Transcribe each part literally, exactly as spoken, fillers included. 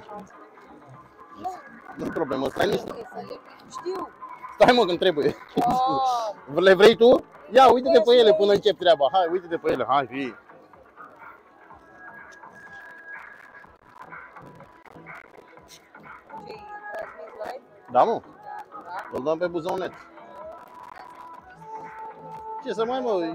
Nu e problemă, stai niște. Știu. Stai mă când trebuie. Le vrei tu? Ia, uite-te pe ele până încep treaba. Hai, uite-te pe ele. Hai, fii. Da, mă. Îl dăm pe buzăunet. Ce să mai mă...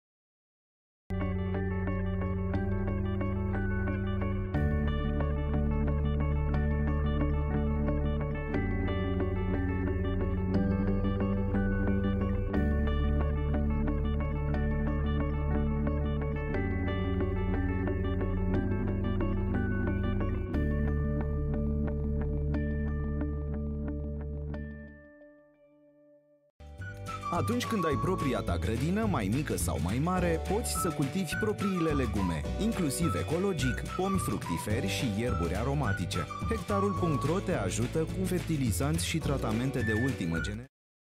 Atunci când ai propria ta grădină, mai mică sau mai mare, poți să cultivi propriile legume, inclusiv ecologic, pomi fructiferi și ierburi aromatice. Hectarul punct ro te ajută cu fertilizanți și tratamente de ultimă generație.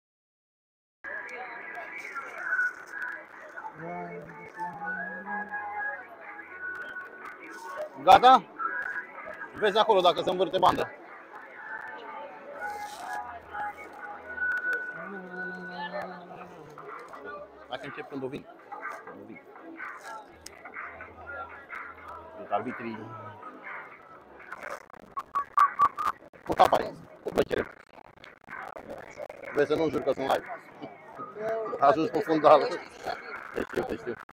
Gata? Vezi acolo dacă se învârte banda. Hai să încep când o vin. Deci arbitrii... Cu tapa aici, cu plăcere. Vezi să nu jur că sunt live. A ajuns pe fundală. Te știu, te știu.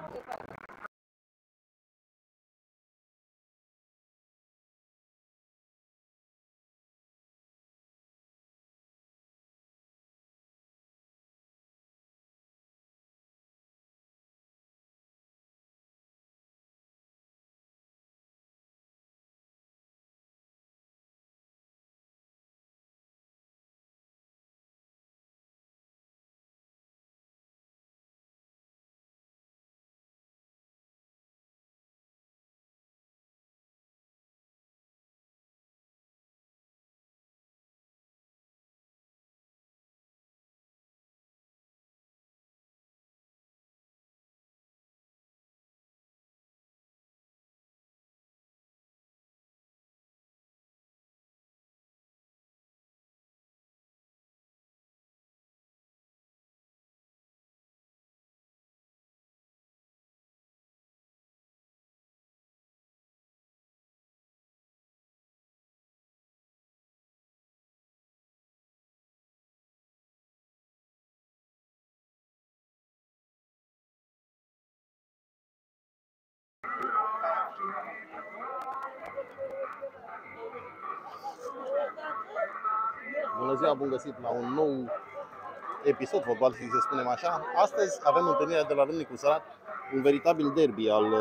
Bună ziua, bun găsit la un nou episod fotbalist, să spunem așa. Astăzi avem întâlnirea de la Râmnicu Sărat, un veritabil derby al,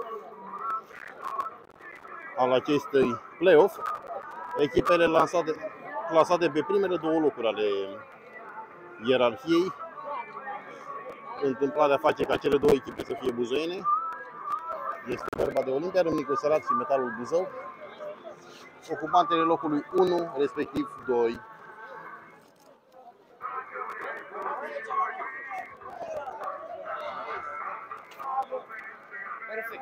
al acestui play-off. Echipele lansate, clasate pe primele două locuri ale ierarhiei. Întâmplarea face ca cele două echipe să fie buzoiene. Este vorba de Olimpia Râmnicu Sărat și Metalul Buzău, ocupantele locului unu, respectiv doi. Perfect.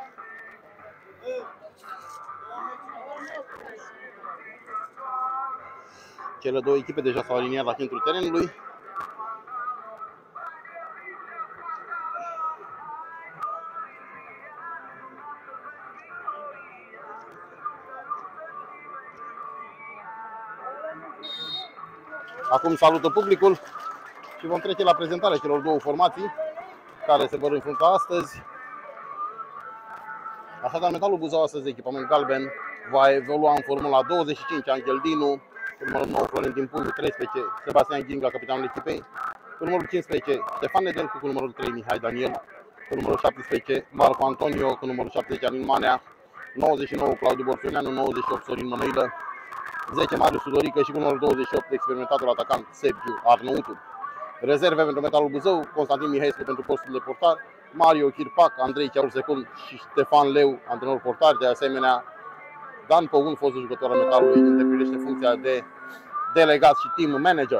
Cele două echipe deja s-au aliniat la centrul terenului. Acum salută publicul și vom trece la prezentarea celor două formații care se vor înfrunta astăzi. Așadar, Metalul Buzău, astăzi echipament galben, va evolua în Formula douăzeci și cinci, Angel Dinu, cu numărul nouă Florentin Pulu, treisprezece Sebastian Ginga, capitanul echipei, cu numărul cincisprezece Ștefan Nedelcu, cu numărul trei Mihai Daniel, cu numărul șaptesprezece Marco Antonio, cu numărul șaptezeci Alin Manea, nouăzeci și nouă Claudiu Borfioneanu, nouăzeci și opt Sorin Mănăilă, zece Marius Sudorică și cu numărul douăzeci și opt experimentatul atacant Sergiu Arnautu. Rezerve pentru Metalul Buzău: Constantin Mihaescu pentru postul de portar, Mario Chirpac, Andrei Chiaur Secund și Ștefan Leu, antrenor portar. De asemenea, Dan Păun, fostul jucător al Metalului, îndeplinește funcția de delegat și team manager.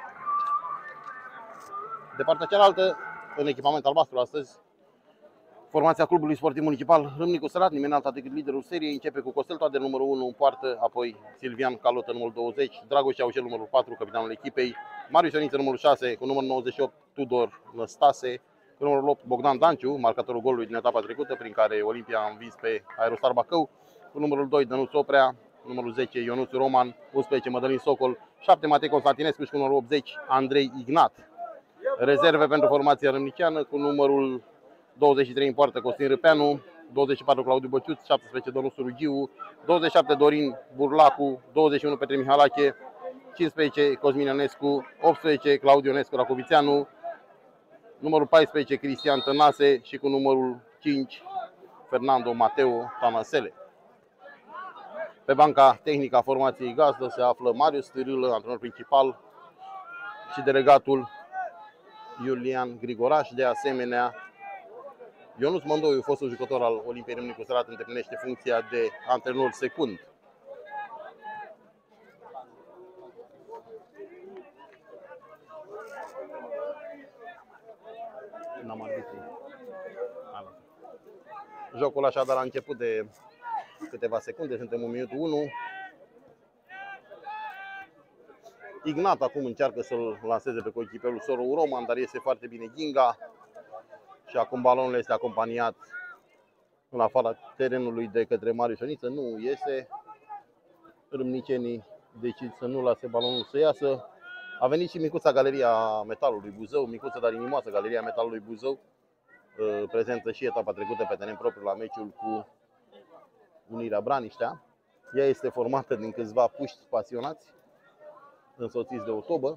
De partea cealaltă, în echipament albastru astăzi, Formația Clubului Sportiv Municipal Râmnicu Sărat, nimeni alta decât liderul seriei, începe cu Costel Toader, numărul unu în poartă, apoi Silvian Calotă, numărul douăzeci, Dragoș Aușel, numărul patru, capitanul echipei, Marius Ioniță, numărul șase, cu numărul nouăzeci și opt, Tudor Năstase, cu numărul opt, Bogdan Danciu, marcatorul golului din etapa trecută, prin care Olimpia a învins pe Aerostar Bacău, cu numărul doi, Dănuț Oprea, numărul zece, Ionuț Roman, unsprezece, Mădălin Socol, șapte, Matei Constantinescu și cu numărul optzeci, Andrei Ignat. Rezerve pentru formația râmniciană, cu numărul douăzeci și trei în poartă, Costin Râpeanu, douăzeci și patru, Claudiu Băciuț, șaptesprezece, Doru Surugiu, douăzeci și șapte, Dorin Burlacu, douăzeci și unu, Petre Mihalache, cincisprezece, Cosmin Ionescu, optsprezece, Claudiu Ionescu Racovițeanu, numărul paisprezece, Cristian Tănase și cu numărul cinci, Fernando Mateo Tanasele. Pe banca tehnică a formației gazdă se află Marius Târâlă, antrenor principal, și delegatul Iulian Grigoraș. De asemenea, Ionuț Mândoiu, fostul jucător al Olimpiei Râmnicu Sărat, îndeplinește funcția de antrenor secund. N-am arbitru. Jocul așadar a început de câteva secunde, suntem în minutul unu. Ignat acum încearcă să-l lanseze pe coechipierul Soru Roman, dar iese foarte bine Ghinga. Și acum balonul este acompaniat în afara terenului de către Marius Ioniță. Nu iese. Râmnicenii decid să nu lase balonul să iasă. A venit și micuța Galeria Metalului Buzău, micuță dar inimoasă Galeria Metalului Buzău, prezentă și etapa trecută pe teren propriu la meciul cu Unirea Braniștea. Ea este formată din câțiva puști pasionați, însoțiți de o tobă.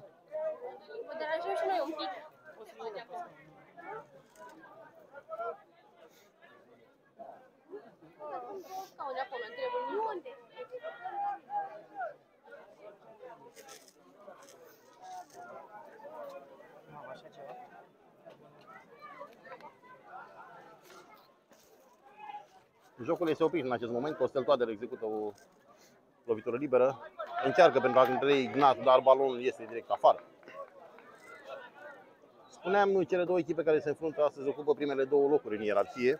Jocul este oprit în acest moment. Costel Toader execută o lovitură liberă. Încearcă pentru a între Ignat, dar balonul este direct afară. Spuneam, cele două echipe care se înfruntă astăzi ocupă primele două locuri în ierarhie.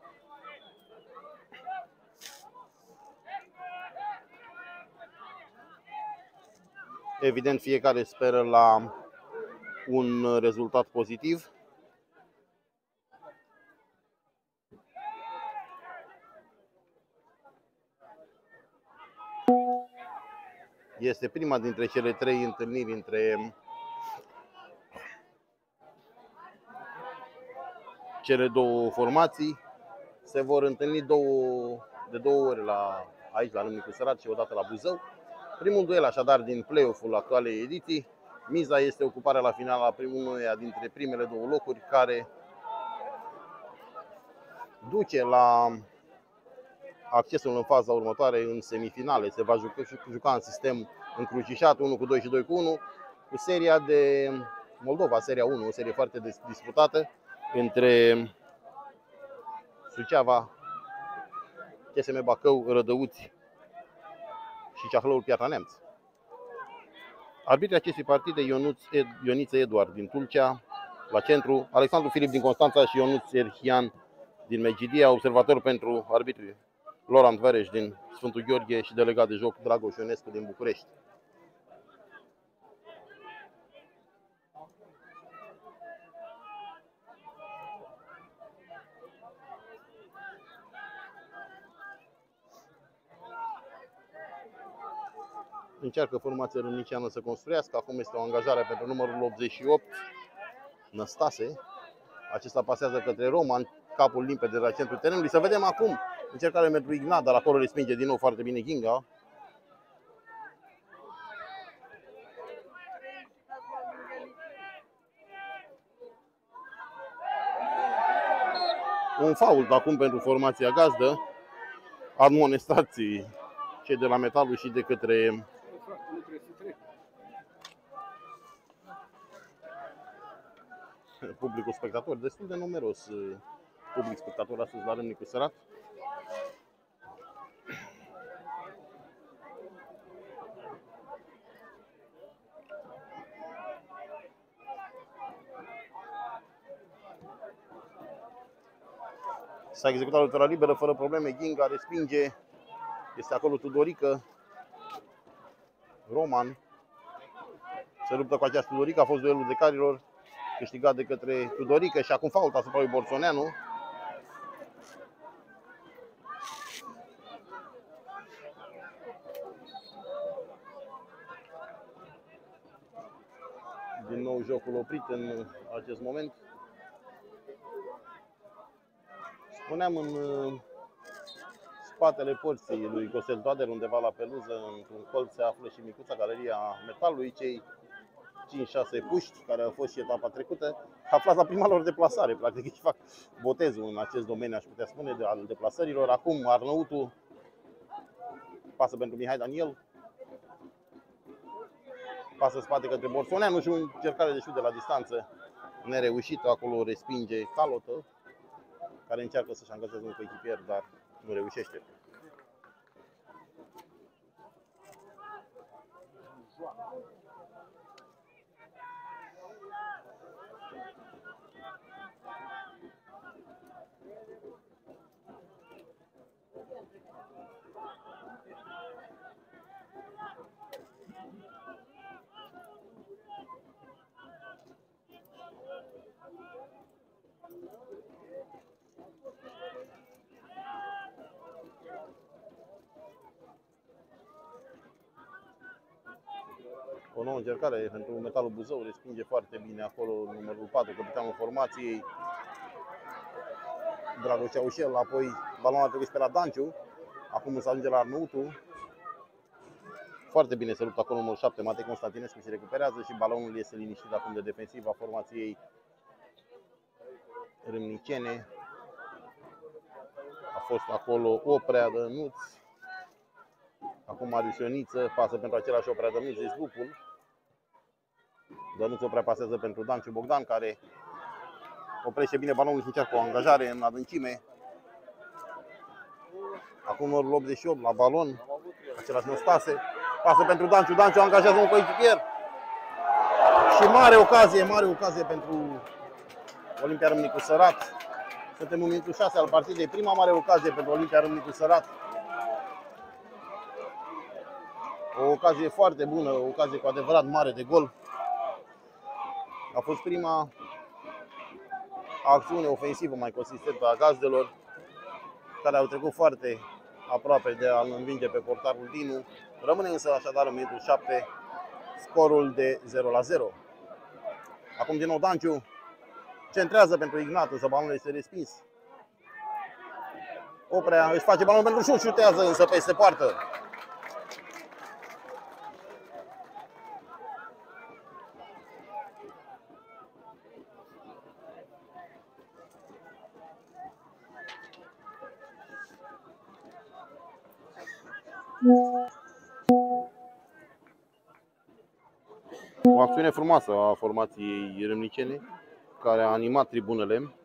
Evident, fiecare speră la un rezultat pozitiv. Este prima dintre cele trei întâlniri între cele două formații. Se vor întâlni două, de două ori la, aici la Râmnicu Sărat și odată la Buzău. Primul duel așadar din play-off-ul actualei ediții. Miza este ocuparea la final a unuia dintre primele două locuri, care duce la accesul în faza următoare în semifinale. Se va juca, juca în sistem încrucișat, unu cu doi și doi cu unu, cu seria de Moldova, seria unu, o serie foarte disputată între Suceava, C S M Bacău, Rădăuți și Ceahlăul Piatra Neamț. Arbitrii acestei partide, Ionuț Ed, Ioniță Eduard din Tulcea, la centru, Alexandru Filip din Constanța și Ionuț Erhian din Megidia, observator pentru arbitrii Laurent Vereș din Sfântul Gheorghe și delegat de joc Dragoș Ionescu din București. Încearcă formația râmniciană să construiască. Acum este o angajare pentru numărul optzeci și opt, Năstase. Acesta pasează către Roman, capul limpede de la centrul terenului. Să vedem acum încercarea pentru Ignat, dar acolo respinge din nou foarte bine Ghinga. Un fault acum pentru formația gazdă, admonestații cei de la Metalul și de către publicul spectator. Destul de numeros public spectator astăzi la Râmnicu Sărat. S-a executat lovitura liberă fără probleme, Ghinga respinge, este acolo Tudorică, Roman se luptă cu această Tudorică, a fost duelul de carilor câștigat de către Tudorică și acum fault asupra lui Borțoneanu. Din nou jocul oprit în acest moment. Spuneam, în spatele porții lui Costel Toader, undeva la peluză, într-un colț, se află și micuța galeria metalului, cei cinci șase puști, care au fost și etapa trecută, aflați la prima lor deplasare. Practic își fac botezul în acest domeniu, aș putea spune, de al deplasărilor. Acum Arnăutu pasă pentru Mihai Daniel, pasă spate către Borțoneanu și o încercare de șut de la distanță nereușită. Acolo respinge Calotă, care încearcă să-și angajeze un coechipier, dar nu reușește. O nouă încercare pentru Metalul Buzău, respinge foarte bine acolo numărul patru, capitanul formației, Dragoș Ceaușel, apoi balonul a trecut pe la Danciu, acum se ajunge la Arnăutu. Foarte bine se luptă acolo numărul șapte, Matei Constantinescu, și recuperează și balonul este liniștit acum de defensiva formației râmnicene. A fost acolo Oprea, Dănuț, acum Marius Ioniță, pasă pentru același Oprea, Dănuț, Zesbucul. Dănuț Oprea pasează pentru Danciu Bogdan, care oprește bine balonul și încearcă o angajare în adâncime. Acum numărul optzeci și opt la balon, același Năstase, pasă pentru Danciu, Danciu angajează un coechipier. Și mare ocazie, mare ocazie pentru Olimpia Râmnicu Sărat. Suntem în minutul șase al partidei, prima mare ocazie pentru Olimpia Râmnicu Sărat. O ocazie foarte bună, o ocazie cu adevărat mare de gol. A fost prima acțiune ofensivă mai consistentă a gazdelor, care au trecut foarte aproape de a-l învinge pe portarul Dinu. Rămâne însă așadar în minutul șapte scorul de zero la zero. Acum din nou Danciu centrează pentru Ignat, însă balonul este respins. Oprea își face balonul pentru șut, șutează însă peste poartă. O acțiune frumoasă a formației râmnicene, care a animat tribunele.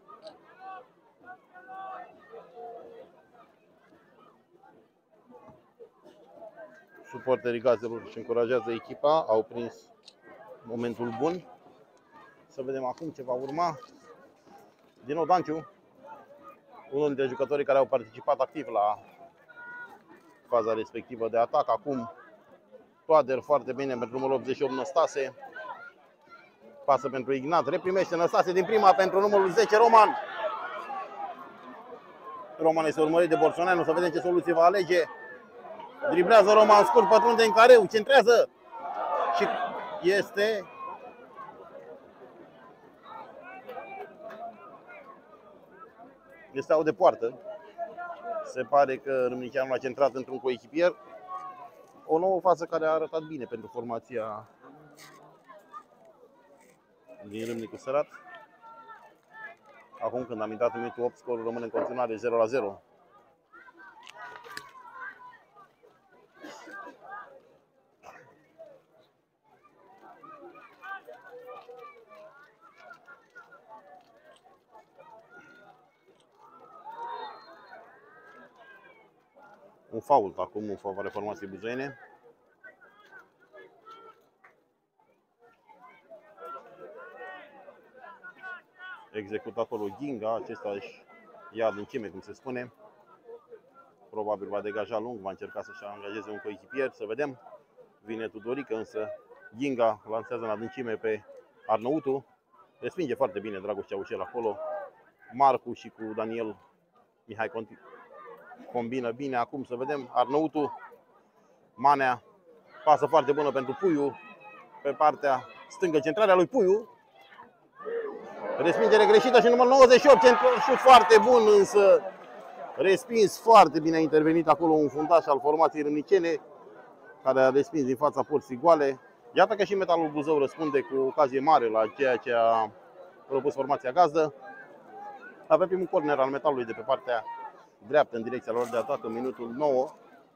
Suporterii gazelor își încurajează echipa, au prins momentul bun. Să vedem acum ce va urma. Din nou Danciu, unul dintre jucătorii care au participat activ la faza respectivă de atac. Acum Toader foarte bine pentru numărul optzeci și opt Năstase. Pasă pentru Ignat, reprimește Năstase din prima pentru numărul zece Roman. Roman este urmărit de Borțoneanu, să vedem ce soluție va alege. Driblează Roman scurt, pătrunde în careu, centrează și este este out de poartă. Se pare că Râmniceanul a centrat într-un coechipier. O nouă fază care a arătat bine pentru formația din Râmnicu Sărat. Acum când am intrat în minutul opt, scorul rămâne în continuare zero la zero. Un fault acum în favoarea formației buzoiene. Execută acolo Ghinga, acesta își ia adâncime, cum se spune. Probabil va degaja lung, va încerca să-și angajeze un coechipier, să vedem. Vine Tudorică, însă Ghinga lansează în adâncime pe Arnăutu. Respinge foarte bine Dragoș Ceaușel acolo. Marcu și cu Daniel Mihai combină bine. Acum să vedem Arnăutu, Manea, pasă foarte bună pentru Puiu. Pe partea stângă, centrarea lui Puiu. Respingere greșită și numărul nouăzeci și opt, șut foarte bun, însă respins foarte bine. A intervenit acolo un fundaș al formației râmnicene, care a respins din fața porții goale. Iată că și Metalul Buzău răspunde cu ocazie mare la ceea ce a propus formația gazdă. Avem primul corner al Metalului de pe partea dreaptă în direcția lor de atac în minutul nouă.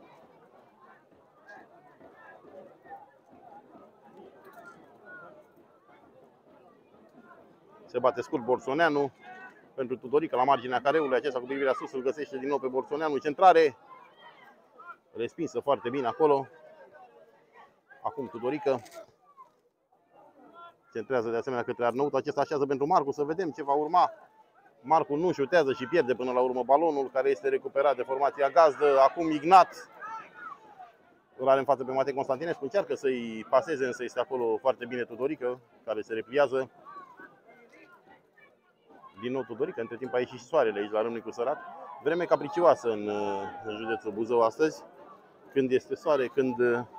Se bate scurt Borsoneanu pentru Tudorică la marginea careului. Acesta cu privirea sus îl găsește din nou pe Borsoneanu. Centrare respinsă foarte bine acolo. Acum Tudorică centrează de asemenea către Arnăut. Acesta așează pentru Marcu. Să vedem ce va urma. Marcu nu șutează și pierde până la urmă balonul, care este recuperat de formația gazdă. Acum Ignat îl are în față pe Matei Constantinescu. Încearcă să-i paseze, însă este acolo foarte bine Tudorică, care se repliază. Din nou Tudorică, între timp a ieșit și soarele aici la Râmnicu Sărat. Vreme capricioasă în, în județul Buzău astăzi. Când este soare, când,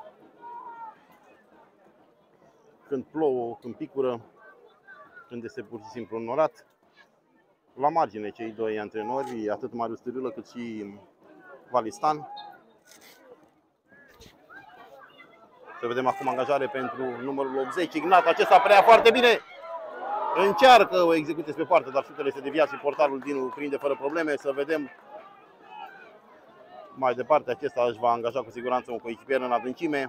când plouă, când picură, când este pur și simplu înnorat. La margine cei doi antrenori, atât Marius Târâlă cât și Valistan. Să vedem acum angajare pentru numărul optzeci, Ignat. Acesta prea foarte bine. Încearcă o execuție spre poartă, dar șutele este deviat și portarul Dinu prinde fără probleme. Să vedem mai departe. Acesta își va angaja cu siguranță un coechipier în adâncime.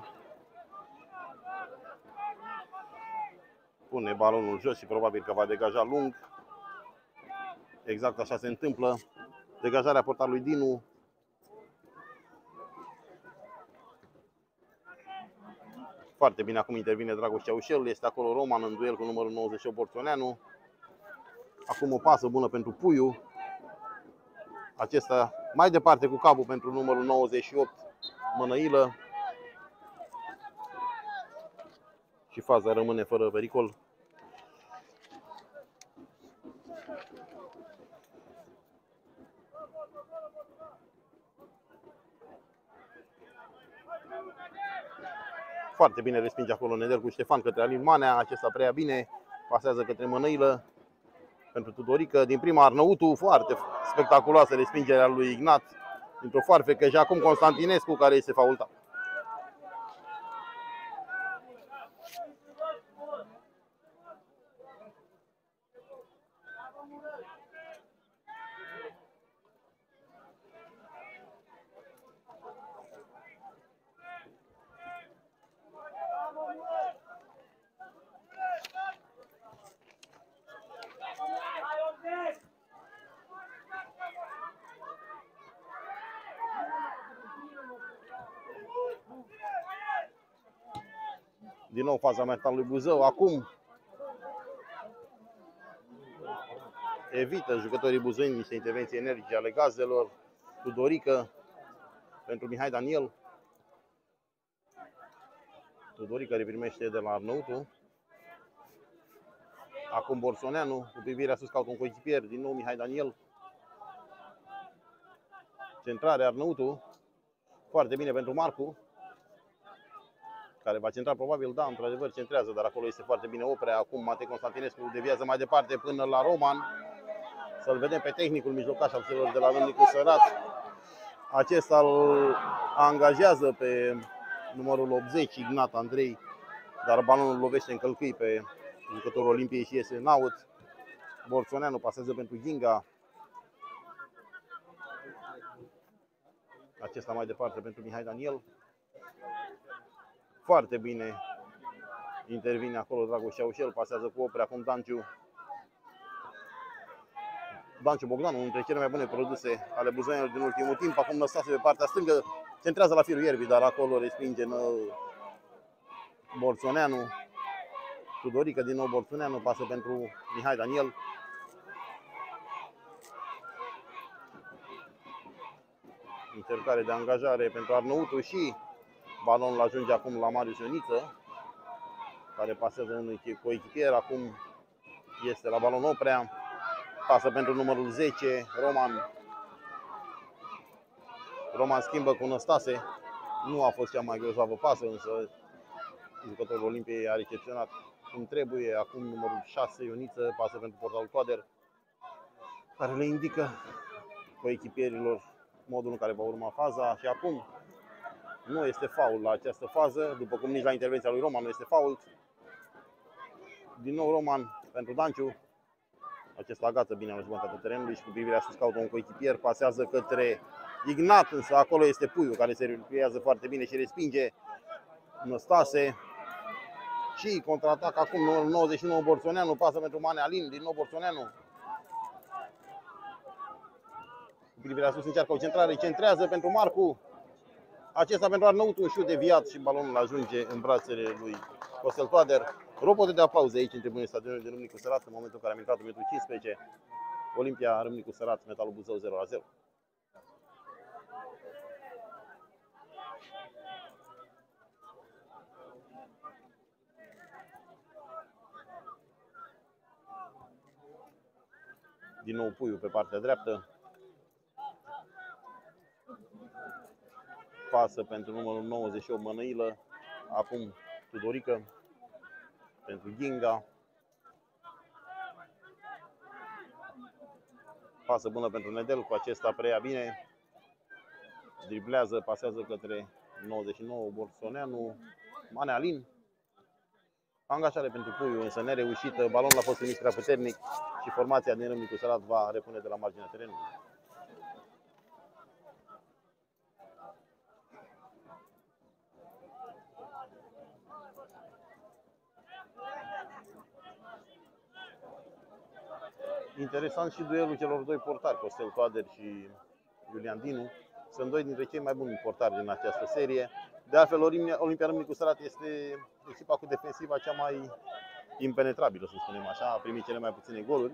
Pune balonul jos și probabil că va degaja lung. Exact așa se întâmplă. Degajarea portarului Dinu. Foarte bine acum intervine Dragoș Ceaușel. Este acolo Roman în duel cu numărul nouăzeci și opt Borțoneanu. Acum o pasă bună pentru Puiu. Acesta mai departe cu capul pentru numărul nouăzeci și opt Mănăilă. Și faza rămâne fără pericol. Foarte bine respinge acolo Nedelcu Ștefan către Alin Manea. Acesta preia bine. Pasează către Mănăilă pentru Tudorică. Din prima Arnăutu. Foarte spectaculoasă respingerea lui Ignat. Dintr-o foarfecă și acum Constantinescu, care este faultat. Din nou faza Metalului Buzău. Acum evită jucătorii buzăini niște intervenții energice ale gazdelor. Tudorică pentru Mihai Daniel. Tudorică reprimește de la Arnăutu. Acum Borsoneanu cu privirea sus caută un coechipier. Din nou Mihai Daniel. Centrare Arnăutu. Foarte bine pentru Marcu, care va centra probabil, da, într-adevăr centrează, dar acolo este foarte bine Oprea. Acum Matei Constantinescu deviază mai departe până la Roman. Să-l vedem pe tehnicul mijlocaș al celor de la Râmnicu Sărat. Acesta îl angajează pe numărul optzeci, Ignat Andrei, dar balonul lovește în călcâi pe jucătorul Olimpiei și iese în out. Borțoneanu pasează pentru Ghinga. Acesta mai departe pentru Mihai Daniel. Foarte bine intervine acolo Dragoș Ceaușel, pasează cu Oprea, acum Danciu. Danciu Bogdan, unul dintre cele mai bune produse ale buzăenilor din ultimul timp. Acum Năstase pe partea stângă, centrează la firul ierbii, dar acolo respinge în Borțoneanu. Tudorică din nou Borțoneanu, pasă pentru Mihai Daniel. Încercare de angajare pentru Arnăutu și balonul ajunge acum la Marius Ioniță, care pasează unui coechipier. Acum este la balon Oprea. Pasă pentru numărul zece, Roman. Roman schimbă cu Năstase. Nu a fost cea mai grozavă pasă, însă jucătorul Olimpiei a recepționat cum trebuie. Acum numărul șase, Ioniță, pasă pentru portarul Toader, care le indică coechipierilor modul în care va urma faza. Și acum nu este faul la această fază, după cum nici la intervenția lui Roman nu este faul. Din nou Roman pentru Danciu. Acesta agață bine la jumătatea terenului și cu privirea sus caută un coechipier, pasează către Ignat, însă acolo este Puiu care se repliază foarte bine și respinge Năstase. Și contraatac acum numărul nouăzeci și nouă, Borțoneanu, pasă pentru Mane Alin, din nou Borțoneanu. Cu privirea sus încearcă o centrare, centrează pentru Marcu. Acesta pentru Arnăutu, un șut deviat și balonul ajunge în brațele lui Costel Toader. Ropote de aplauze aici în tribunele stadionului de Râmnicu Sărat în momentul în care am intrat în minutul cincisprezece. Olimpia Râmnicu Sărat, Metalul Buzău zero la zero. Din nou Puiu pe partea dreaptă. Pasă pentru numărul nouăzeci și opt, Mănăilă. Acum Tudorică pentru Ghinga. Pasă bună pentru Nedel, cu acesta preia bine. Driblează, pasează către nouăzeci și nouă, Borțoneanu. Mane Alin. Angajare pentru Puiu, însă nereușită. Balonul a fost trimis prea puternic și formația din Râmnicu Sărat va repune de la marginea terenului. Interesant și duelul celor doi portari, Costel Toader și Iulian Dinu. Sunt doi dintre cei mai buni portari din această serie. De altfel, Olimpia Râmnicu Sărat este echipa cu defensiva cea mai impenetrabilă, să spunem așa. A primit cele mai puține goluri.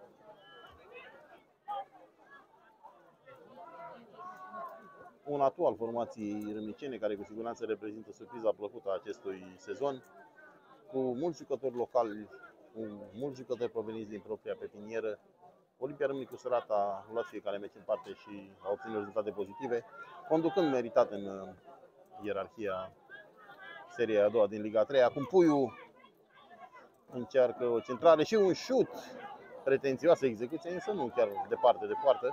Un atu al formației râmnicene, care cu siguranță reprezintă surpriza plăcută a acestui sezon, cu mulți jucători locali, cu mulți jucători proveniți din propria pepinieră. Olimpia Râmnicu Sărat a luat fiecare meci în parte și a obținut rezultate pozitive, conducând meritat în ierarhia seriei a doua din Liga a treia. Acum Puiu încearcă o centrare și un șut, pretențioasă execuție, însă nu chiar departe de poartă.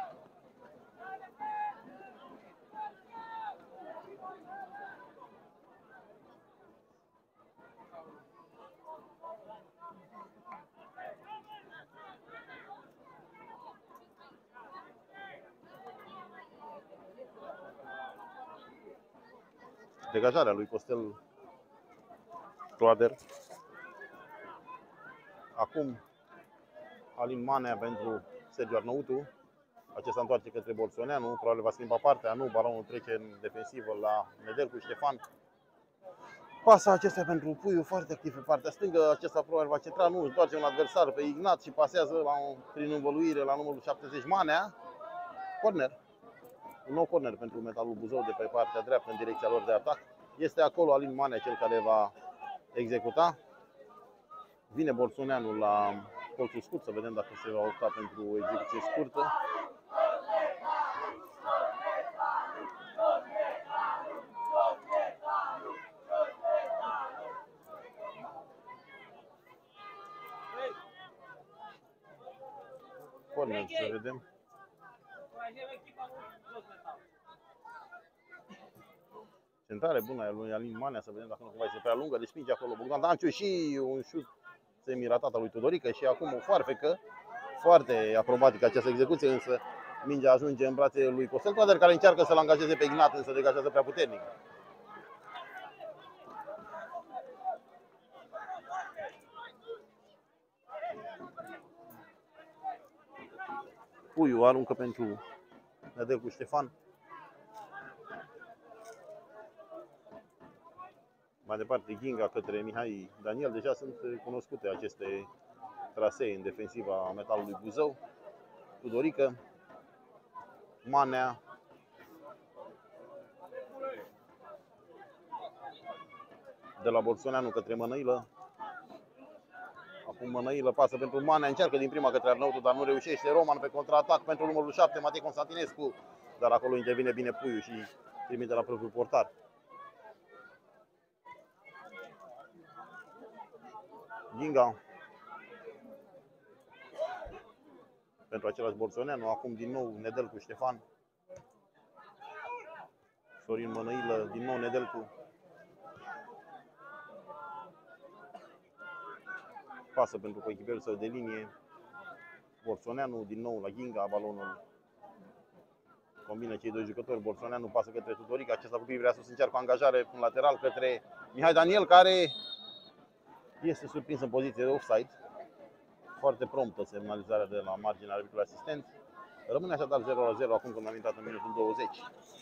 Degajarea lui Costel Toader. Acum Alin Manea pentru Sergiu Arnăutu. Acesta întoarce către Borțoneanu, probabil va schimba partea, nu, balonul trece în defensivă la Nedelcu Ștefan. Pasa acesta pentru Puiu, foarte activ pe partea stângă, acesta probabil va centra, nu, întoarce un adversar pe Ignat și pasează la un, prin învăluire la numărul șaptezeci, Manea. Corner. Un nou corner pentru Metalul Buzău de pe partea dreaptă în direcția lor de atac. Este acolo Alin Manea cel care va executa. Vine Borțoneanu la colțul scurt, să vedem dacă se va opta pentru o execuție scurtă. Corner, să vedem. Centrare bună a lui Alin Manea, să vedem dacă nu cumva este prea lungă, respinge acolo Bogdan Danciu și un șut semi-ratat al lui Tudorică și acum o foarfecă. Foarte acrobatică această execuție, însă mingea ajunge în brațele lui Costel Toader, care încearcă să-l angajeze pe Ignat, însă degajează prea puternic. Puiu aruncă pentru Nedelcu Ștefan. Mai departe Ghinga către Mihai Daniel. Deja sunt cunoscute aceste trasee în defensiva Metalului Buzău. Tudorică, Manea, de la Borsoneanu către Mănăilă. Acum Mănăilă pasă pentru Manea, încearcă din prima către Arnautu, dar nu reușește. Roman pe contraatac pentru numărul șapte, Matei Constantinescu, dar acolo intervine bine Puiu și trimite la propriul portar. Ghinga pentru același Borsoneanu, acum din nou Nedelcu Ștefan. Sorin Mănăilă, din nou Nedelcu. Pasă pentru coechipierul său de linie. Borsoneanu din nou la Ghinga, balonul combină cei doi jucători. Borsoneanu pasă către Tudorica, acesta cu privirea sus încearcă o angajare în lateral către Mihai Daniel, care este surprins în poziție de offside. Foarte promptă semnalizarea de la marginea arbitrului asistent. Rămâne așadar zero la zero acum când am intrat în minutul douăzeci.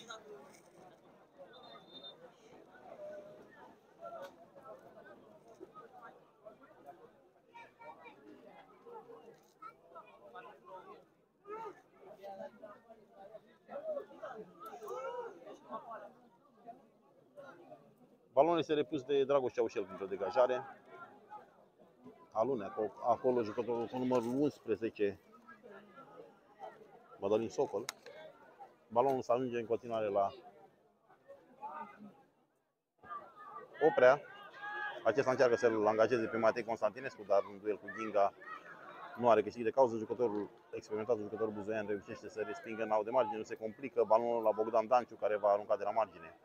Balonul este repus de Dragoș Ceaușel pentru degajare. Aluneacă acolo jucătorul cu numărul unsprezece, Madalin Socol. Balonul se ajunge în continuare la Oprea. Acesta încearcă să-l angajeze pe Matei Constantinescu, dar în duel cu Ghinga nu are câștig de cauză. Jucătorul experimentat, jucătorul buzoian, reușește să respingă în au de margine, nu se complică. Balonul la Bogdan Danciu, care va arunca de la margine.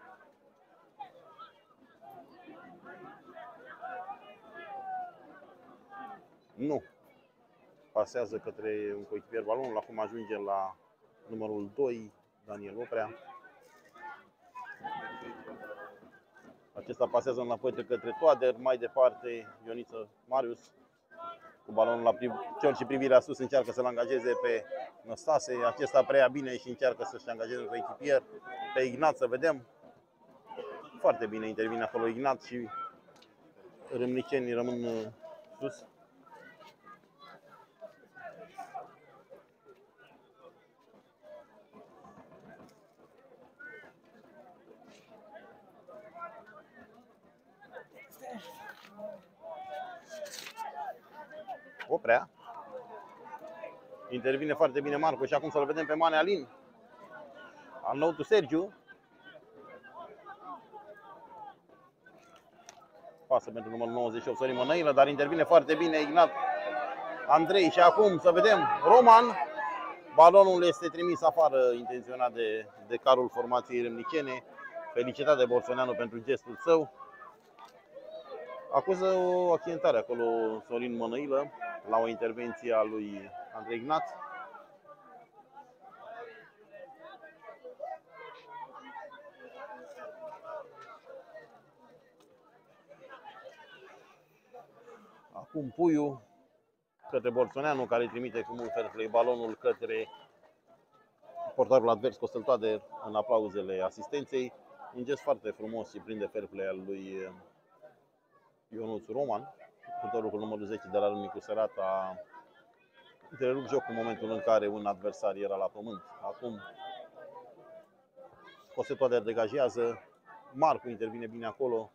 Nu. Pasează către un coechipier balonul, acum ajunge la numărul doi, Daniel Oprea. Acesta pasează înapoi către Toader, mai departe Ioniță Marius. Cu balonul la picior și privirea sus încearcă să-l angajeze pe Năstase. Acesta preia bine și încearcă să-și angajeze un coechipier. Pe Ignat să vedem. Foarte bine intervine acolo Ignat și râmnicenii rămân sus. Oprea. Intervine foarte bine Marco și acum să-l vedem pe Mane Alin. Arnautu Sergiu. Pasă pentru numărul nouăzeci și opt, Sorin Mănăilă, dar intervine foarte bine Ignat Andrei și acum să vedem Roman. Balonul este trimis afară intenționat de, de carul formației râmnicene. Felicitat de Borsoneanu pentru gestul său. Acuză o accidentare acolo Sorin Mănăilă la o intervenție a lui Andrei Ignat. Acum Puiu către Borsoneanu, care trimite cu mult fair play balonul către portarul advers Costel Toader în aplauzele asistenței. Un gest foarte frumos și plin de fair play al lui Ionuț Roman. Jucătorul cu numărul zece de la Râmnicu Sărat a întrerupt jocul în momentul în care un adversar era la pământ. Acum Costel Toader degajează, Marcu intervine bine acolo.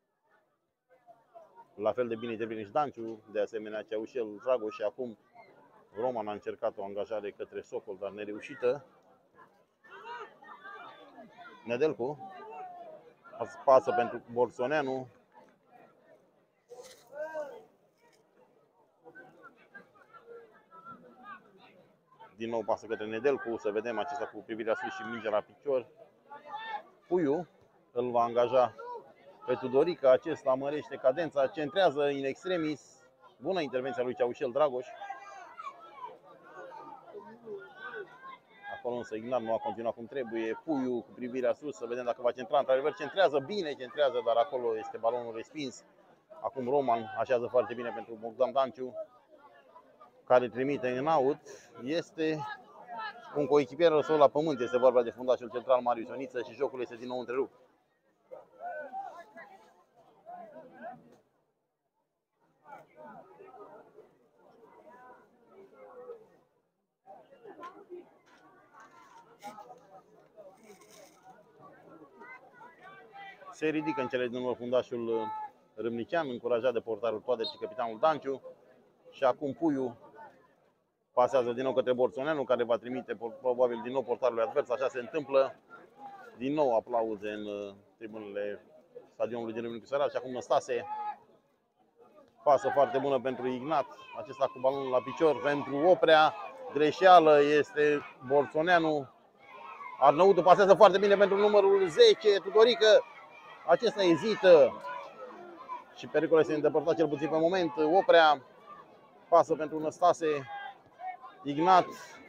La fel de bine intervine și Danciu, de asemenea Ceaușel, Dragoș și acum Roman a încercat o angajare către Socol, dar nereușită. Nedelcu pasă pentru Borsoneanu. Din nou pasă către Nedelcu, să vedem acesta cu privirea sus și mingea la picior. Puiu îl va angaja pe Tudorica, acesta mărește cadența, centrează in extremis. Bună intervenția lui Ceaușel Dragoș. Acolo însă Ignat nu a continuat cum trebuie. Puiu cu privirea sus, să vedem dacă va centra. Într-adevăr centrează bine, centrează, dar acolo este balonul respins. Acum Roman așează foarte bine pentru Bogdan Danciu, care trimite în out. Este un coechipier al său la pământ, este vorba de fundașul central Marius Ioniță și jocul este din nou întrerupt. Se ridică în cele din urmă fundașul râmnicean, încurajat de portarul Toader și capitanul Danciu. Și acum Puiu pasează din nou către Borțoneanu, care va trimite probabil din nou portarului advers. Așa se întâmplă. Din nou aplauze în tribunele stadionului din Râmnicu Sărat. Și acum Năstase. Pasă foarte bună pentru Ignat. Acesta cu balonul la picior pentru Oprea. Greșeală este Borțoneanu. Arnăutu pasează foarte bine pentru numărul zece, Tudorică. Acesta ezită și pericolul este îndepărtat cel puțin pe moment. Oprea pasă pentru Năstase. Ignat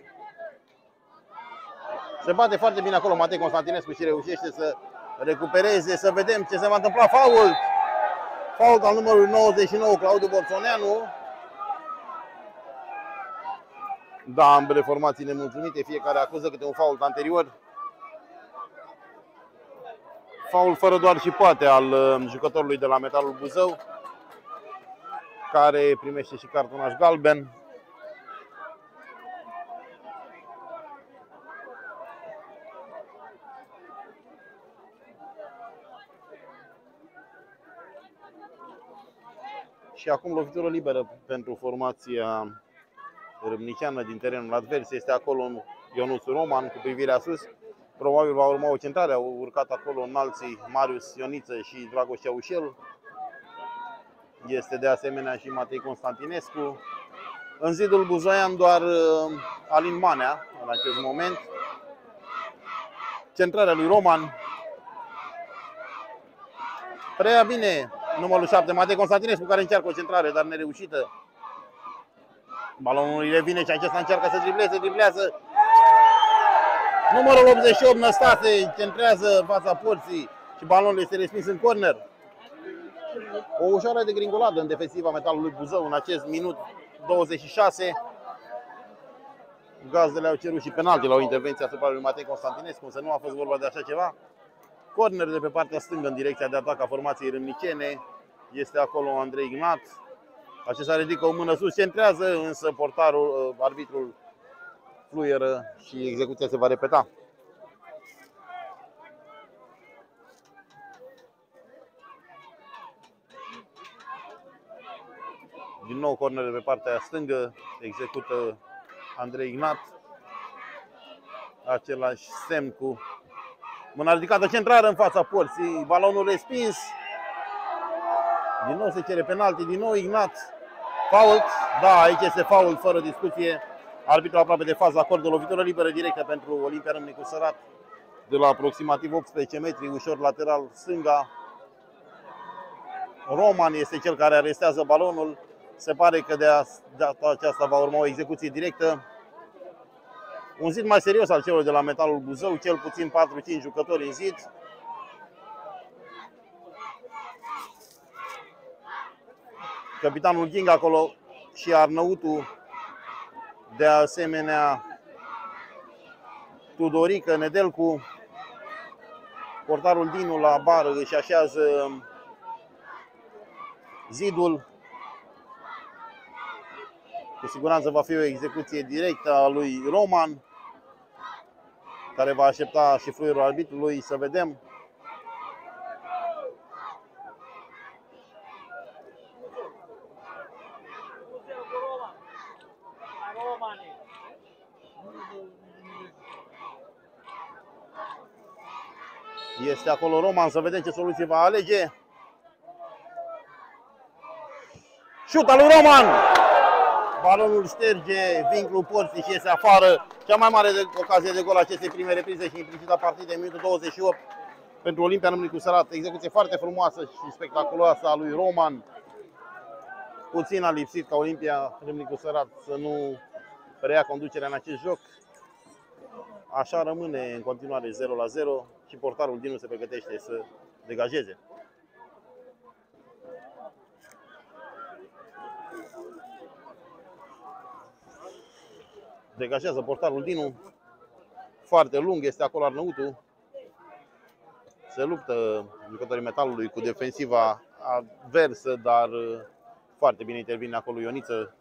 se bate foarte bine acolo Matei Constantinescu și reușește să recupereze. Să vedem ce se va întâmpla. Fault! Fault al numărului nouăzeci și nouă, Claudiu Borțoneanu. Da, ambele formații nemulțumite, fiecare acuză câte un fault anterior. Fault fără doar și poate al jucătorului de la Metalul Buzău, care primește și cartonaș galben. Și acum lovitură liberă pentru formația râmniceană din terenul advers. Este acolo Ionuț Roman cu privirea sus. Probabil va urma o centrare. Au urcat acolo înalții Marius Ioniță și Dragoș Ceaușel. Este de asemenea și Matei Constantinescu. În zidul buzoian doar Alin Manea în acest moment. Centrarea lui Roman. Prea bine numărul șapte, Matei Constantinescu, care încearcă o centrare, dar nereușită. Balonul îi revine și acesta încearcă să dribleze, driblează. Numărul optzeci și opt, Năstase, centrează în fața porții și balonul este respins în corner. O ușoară de gringoladă în defensiva Metalului Buzău în acest minut douăzeci și șase. Gazdele au cerut și penalti la o intervenție asupra lui Matei Constantinescu, însă nu a fost vorba de așa ceva. Corner de pe partea stângă în direcția de atac a formației râmnicene. Este acolo Andrei Ignat. Acesta ridică o mână sus, centrează, însă portarul, arbitrul fluieră și execuția se va repeta. Din nou corner de pe partea stângă, execută Andrei Ignat. Același semn cu mâna ridicată, centrară în fața porții, balonul respins. Din nou se cere penalti, din nou Ignat. Fault, da, aici este fault fără discuție. Arbitrul aproape de fază acordă lovitură liberă directă pentru Olimpia Râmnicu Sărat de la aproximativ optsprezece metri, ușor lateral stânga. Roman este cel care arestează balonul. Se pare că de data aceasta va urma o execuție directă. Un zid mai serios al celor de la Metalul Buzău, cel puțin patru cinci jucători în zid. Capitanul King acolo și Arnăutu, de asemenea Tudorică, Nedelcu. Portarul Dinu la bară își așează zidul. Cu siguranță va fi o execuție directă a lui Roman, care va aștepta și fluierul arbitrului, să vedem. Este acolo Roman, să vedem ce soluție va alege. Șut al lui Roman! Balonul șterge vincul porții și iese afară. Cea mai mare de ocazie de gol acestei prime reprize și implicita partidei, minutul douăzeci și opt pentru Olimpia Râmnicu Sărat. Execuție foarte frumoasă și spectaculoasă a lui Roman. Puțin a lipsit ca Olimpia Râmnicu Sărat să nu preia conducerea în acest joc. Așa rămâne în continuare zero la zero și portarul Dinu se pregătește să degajeze. Degajează portarul Dinu. Foarte lung este acolo Arnăutu. Se luptă jucătorii Metalului cu defensiva adversă, dar foarte bine intervine acolo Ioniță.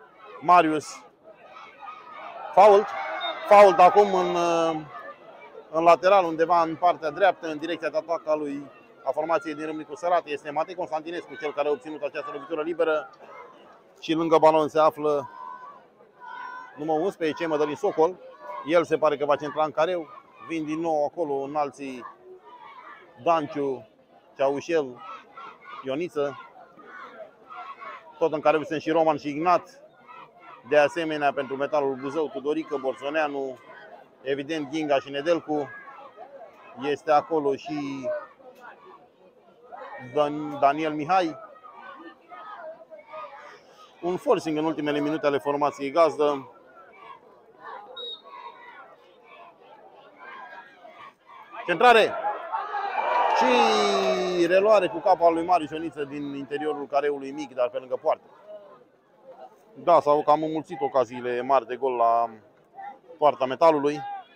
Marius. Fault. Fault acum în În lateral, undeva în partea dreaptă, în direcția de atac a lui a formației din Râmnicu Sărat, este Matei Constantinescu, cel care a obținut această lovitură liberă. Și lângă balon se află numărul unsprezece, Mădălin Socol. El se pare că va centra în careu. Vin din nou acolo înalții Danciu, Ceaușel, Ioniță. Tot în careu sunt și Roman și Ignat. De asemenea, pentru Metalul Buzău, Tudorică, Borzoneanu, evident Ghinga și Nedelcu. Este acolo și Dan Daniel Mihai. Un forcing în ultimele minute ale formației gazdă. Centrare și reluare cu capul al lui Marius Ioniță din interiorul careului mic, dar pe lângă poartă. Da, s-au cam înmulțit ocaziile mari de gol la poarta Metalului.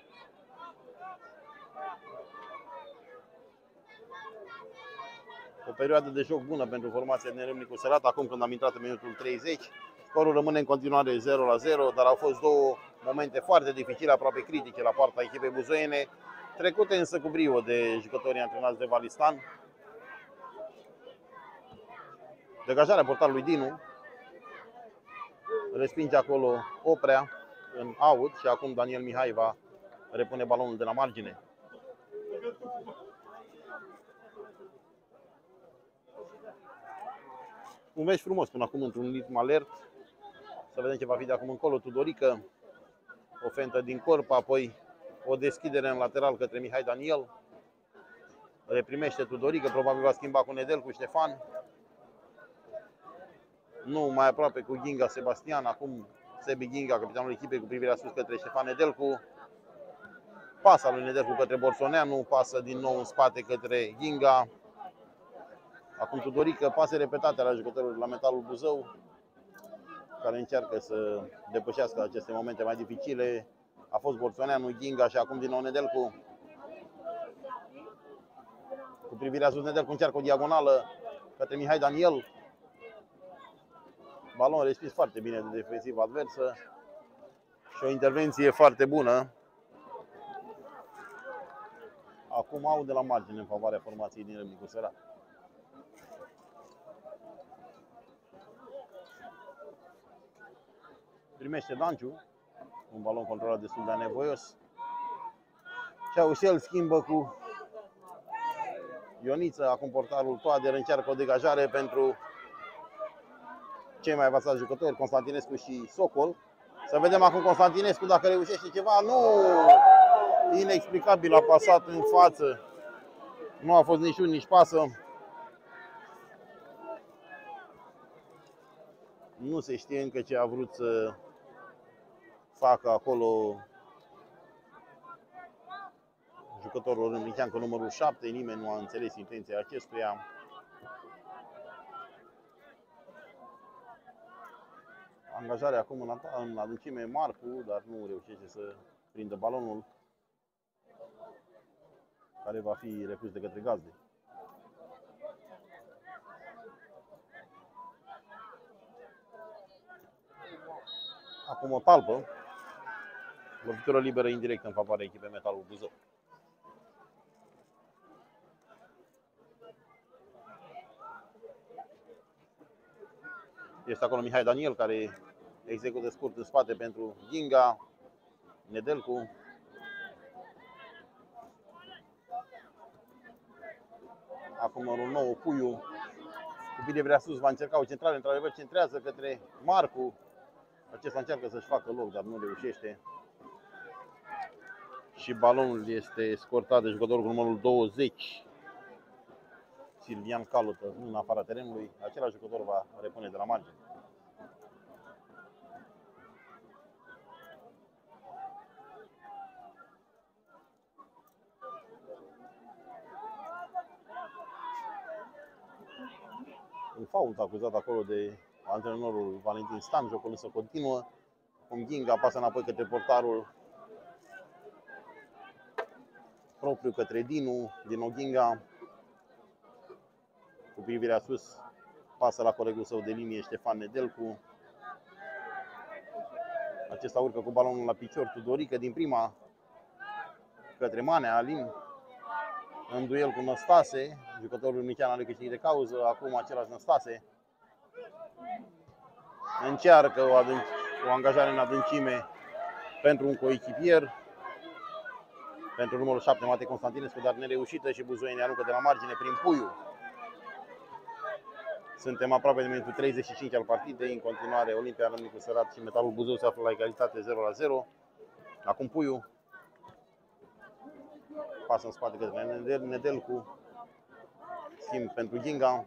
O perioadă de joc bună pentru formația din Râmnicu Sărat, acum când am intrat în minutul treizeci. Scorul rămâne în continuare zero la zero, dar au fost două momente foarte dificile, aproape critice la poarta echipei buzoiene, trecute însă cu brio de jucătorii antrenați de Valistan. Degajarea portarului Dinu. Respinge acolo Oprea în out și acum Daniel Mihai va repune balonul de la margine. Un meci frumos până acum într-un ritm alert. Să vedem ce va fi de acum încolo. Tudorică, o fentă din corp, apoi o deschidere în lateral către Mihai Daniel. Reprimește Tudorică, probabil va schimba cu Nedelcu Ștefan. Nu, mai aproape cu Ghinga Sebastian, acum Sebi Ghinga, capitanul echipei, cu privirea sus către Ștefan Nedelcu. Pasa lui Nedelcu către Borzoneanu, pasă din nou în spate către Ghinga. Acum Tudorică, pase repetate la jucătorul la Metalul Buzău, care încearcă să depășească aceste momente mai dificile. A fost Borzoneanu, Ghinga și acum din nou Nedelcu. Cu privirea sus, Nedelcu încearcă o diagonală către Mihai Daniel. Balon respins foarte bine de defensiva adversă și o intervenție foarte bună. Acum au de la margine în favoarea formației din Râmnicu Sărat. Primește Danciu, un balon controlat destul de anevoios. Ceaușel schimbă cu Ioniță, acum portarul Toader încearcă o degajare pentru cei mai avansați jucători, Constantinescu și Socol. Să vedem acum Constantinescu dacă reușește ceva. Nu! Inexplicabil a pasat în față. Nu a fost nici șut, nici pasă. Nu se știe încă ce a vrut să facă acolo jucătorul râmnichean cu numărul șapte. Nimeni nu a înțeles intenția acestuia. Angajarea acum în, în adâncime Marcu, dar nu reușește să prindă balonul care va fi repus de către gazde. Acum o talpă, lovitură liberă indirectă în favoarea echipei Metalul Buzău. Este acolo Mihai Daniel care execută scurt în spate pentru Ghinga, Nedelcu. Acum numărul nouă, Puiu, cu bine vrea sus, va încerca o centrare, într-adevăr centrează către Marcu. Acesta încearcă să-și facă loc, dar nu reușește. Și balonul este scortat de jucătorul cu numărul douăzeci, Silvian Calută, în afara terenului. Același jucător va repune de la margine. Un fault acuzat acolo de antrenorul Valentin Stan, jocul însă continuă. Cum Ghinga pasă înapoi către portarul propriu către Dinu, din Oghinga. Cu privirea sus, pasă la colegul său de linie, Ștefan Nedelcu. Acesta urcă cu balonul la picior, Tudorică din prima către Manea Alin, în duel cu Năstase, jucătorul Michean are câștig de cauză, acum același Năstase. Încearcă o, o angajare în adâncime pentru un coechipier, pentru numărul șapte, Matei Constantinescu, dar nereușită și Buzoieni aruncă de la margine prin Puiu. Suntem aproape de minutul treizeci și cinci al partidei, în continuare Olimpia Râmnicu Sărat și Metalul Buzău se află la egalitate zero la zero. Acum Puiu pasă în spate către Nedelcu, schimb pentru Ginga.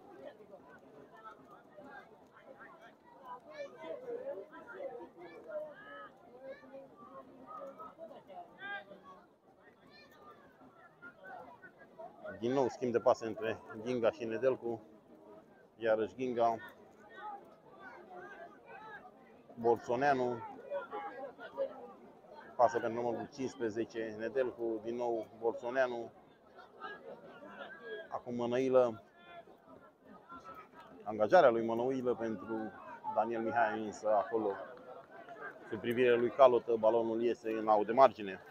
Din nou schimb de pase între Ginga și Nedelcu. Iarăși Ginga. Borsoneanu. Pasă pentru numărul cincisprezece, Nedelcu. Din nou Borsoneanu. Acum Mănăilă. Angajarea lui Mănăilă pentru Daniel Mihai, însă acolo, sub privirea lui Calotă, balonul iese în out de margine.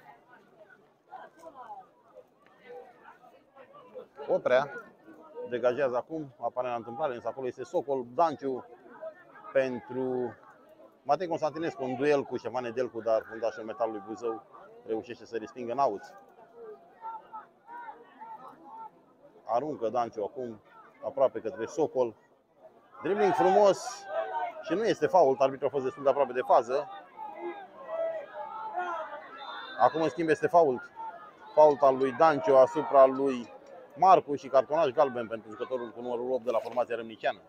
Oprea degajează acum, apare la întâmplare, însă acolo este Socol. Danciu pentru Matei Constantinescu, în duel cu Ștefan Nedelcu, dar fundașul Metalului Buzău reușește să respingă în out. Aruncă Danciu acum aproape către Socol. Dribbling frumos și nu este fault, arbitrul a fost destul de aproape de fază. Acum în schimb este fault. Fault al lui Danciu asupra lui Marcu și cartonaj galben pentru jucătorul cu numărul opt de la formația râmniceană.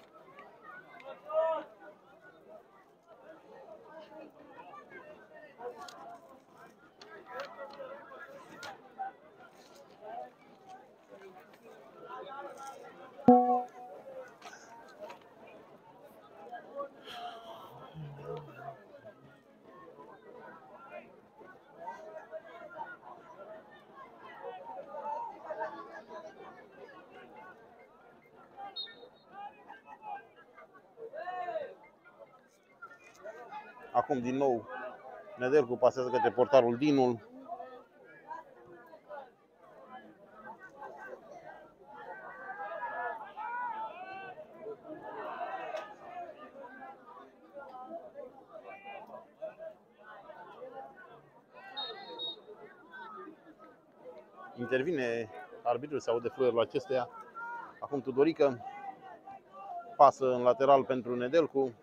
Acum din nou Nedelcu pasează către portarul Dinul. Intervine arbitrul, se aude fluierul acesteia. Acum Tudorică pasă în lateral pentru Nedelcu.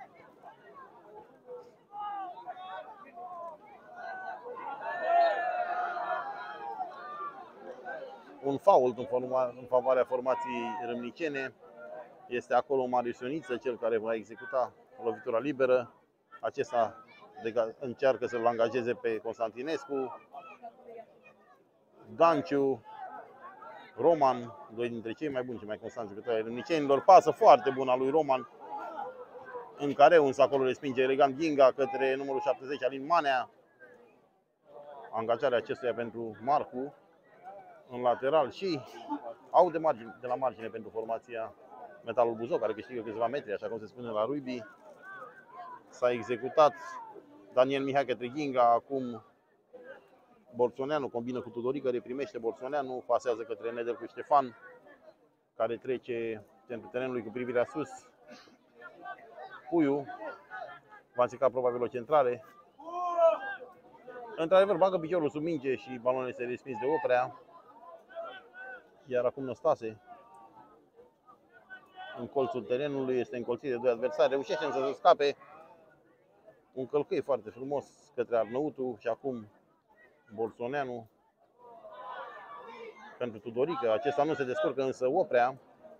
Un fault în favoarea formației râmnicene. Este acolo Marius Ioniță, cel care va executa lovitura liberă. Acesta încearcă să-l angajeze pe Constantinescu. Danciu, Roman, doi dintre cei mai buni și mai constanți jucători ai râmnicenilor. Pasă foarte bună a lui Roman în careu, însă acolo respinge elegant Ginga către numărul șaptezeci, Alin Manea. Angajarea acestuia pentru Marcu în lateral și au de, margine, de la margine pentru formația Metalul Buzău, care câștigă câțiva metri, așa cum se spune la rugby. S-a executat Daniel Mihai către Ginga, acum Borsoneanu combină cu Tudorică, reprimește Borsoneanu, pasează către Nedelcu Ștefan, care trece centrul terenului cu privirea sus. Puiu va încerca probabil o centrare. Într-adevăr, bagă piciorul sub minge și balonul este respins de Oprea. Iar acum Năstase, în colțul terenului, este încolțit de doi adversari, reușește însă să scape. Un călcâi foarte frumos către Arnăutu și acum Borsoneanu pentru Tudorică. Acesta nu se descurcă, însă Oprea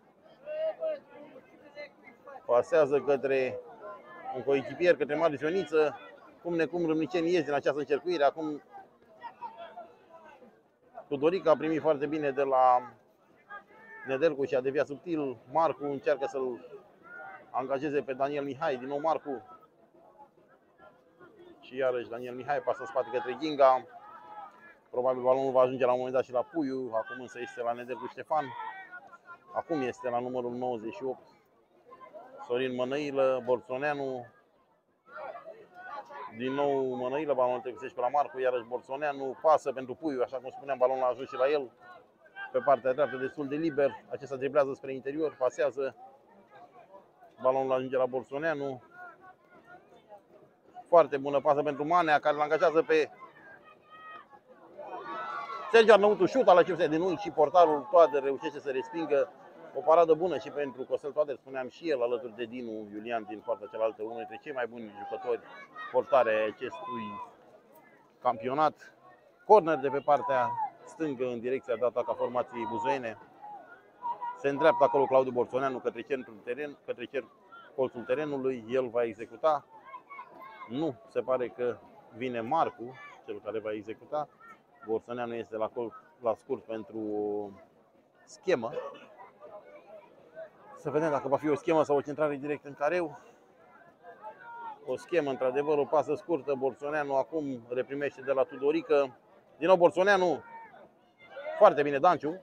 pasează către un coechipier, către Marius Ioniță. Cum necum râmnicenii ies din această încercuire. Acum Tudorică a primit foarte bine de la Nedelcu și a deviat subtil. Marcu încearcă să-l angajeze pe Daniel Mihai. Din nou Marcu. Și iarăși Daniel Mihai pasă în spate către Ginga. Probabil balonul va ajunge la un moment dat și la Puiu. Acum însă este la Nedelcu Ștefan. Acum este la numărul nouăzeci și opt, Sorin Mănăilă. Borsoneanu Din nou Mănăilă, balonul trecusește pe la Marcu, iarăși Borsoneanu pasă pentru Puiu, așa cum spuneam, balonul a ajuns și la el. Pe partea dreaptă destul de liber, acesta driblează spre interior, pasează. Balonul ajunge la Borsoneanu. Foarte bună pasă pentru Manea, care îl angajează pe Sergiu Arnăutu, șuta la cipse din unghi și portarul Toader reușește să respingă. O paradă bună și pentru Costel Toader, spuneam și el, alături de Dinu Iulian din partea cealaltă, unul dintre cei mai buni jucători portare ai acestui campionat. Corner de pe partea stângă în direcția de atac a formației buzoiene. Se îndreaptă acolo Claudiu Borsoneanu către centrul teren, către cer, colțul terenului, el va executa. Nu, se pare că vine Marcu, cel care va executa. Borsoneanu este la, col, la scurt pentru schemă. Să vedem dacă va fi o schemă sau o centrare direct în careu. O schemă, într-adevăr, o pasă scurtă. Borsoneanu acum reprimește de la Tudorică. Din nou Borsoneanu. Foarte bine Danciu.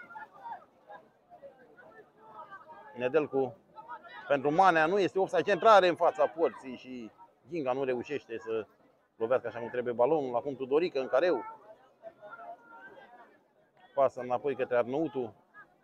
Nedelcu pentru Manea. Nu este offside, centrare în fața porții și Ghinga nu reușește să lovească așa cum trebuie balonul. Acum Tudorică în careu. Pasă înapoi către Arnăutu.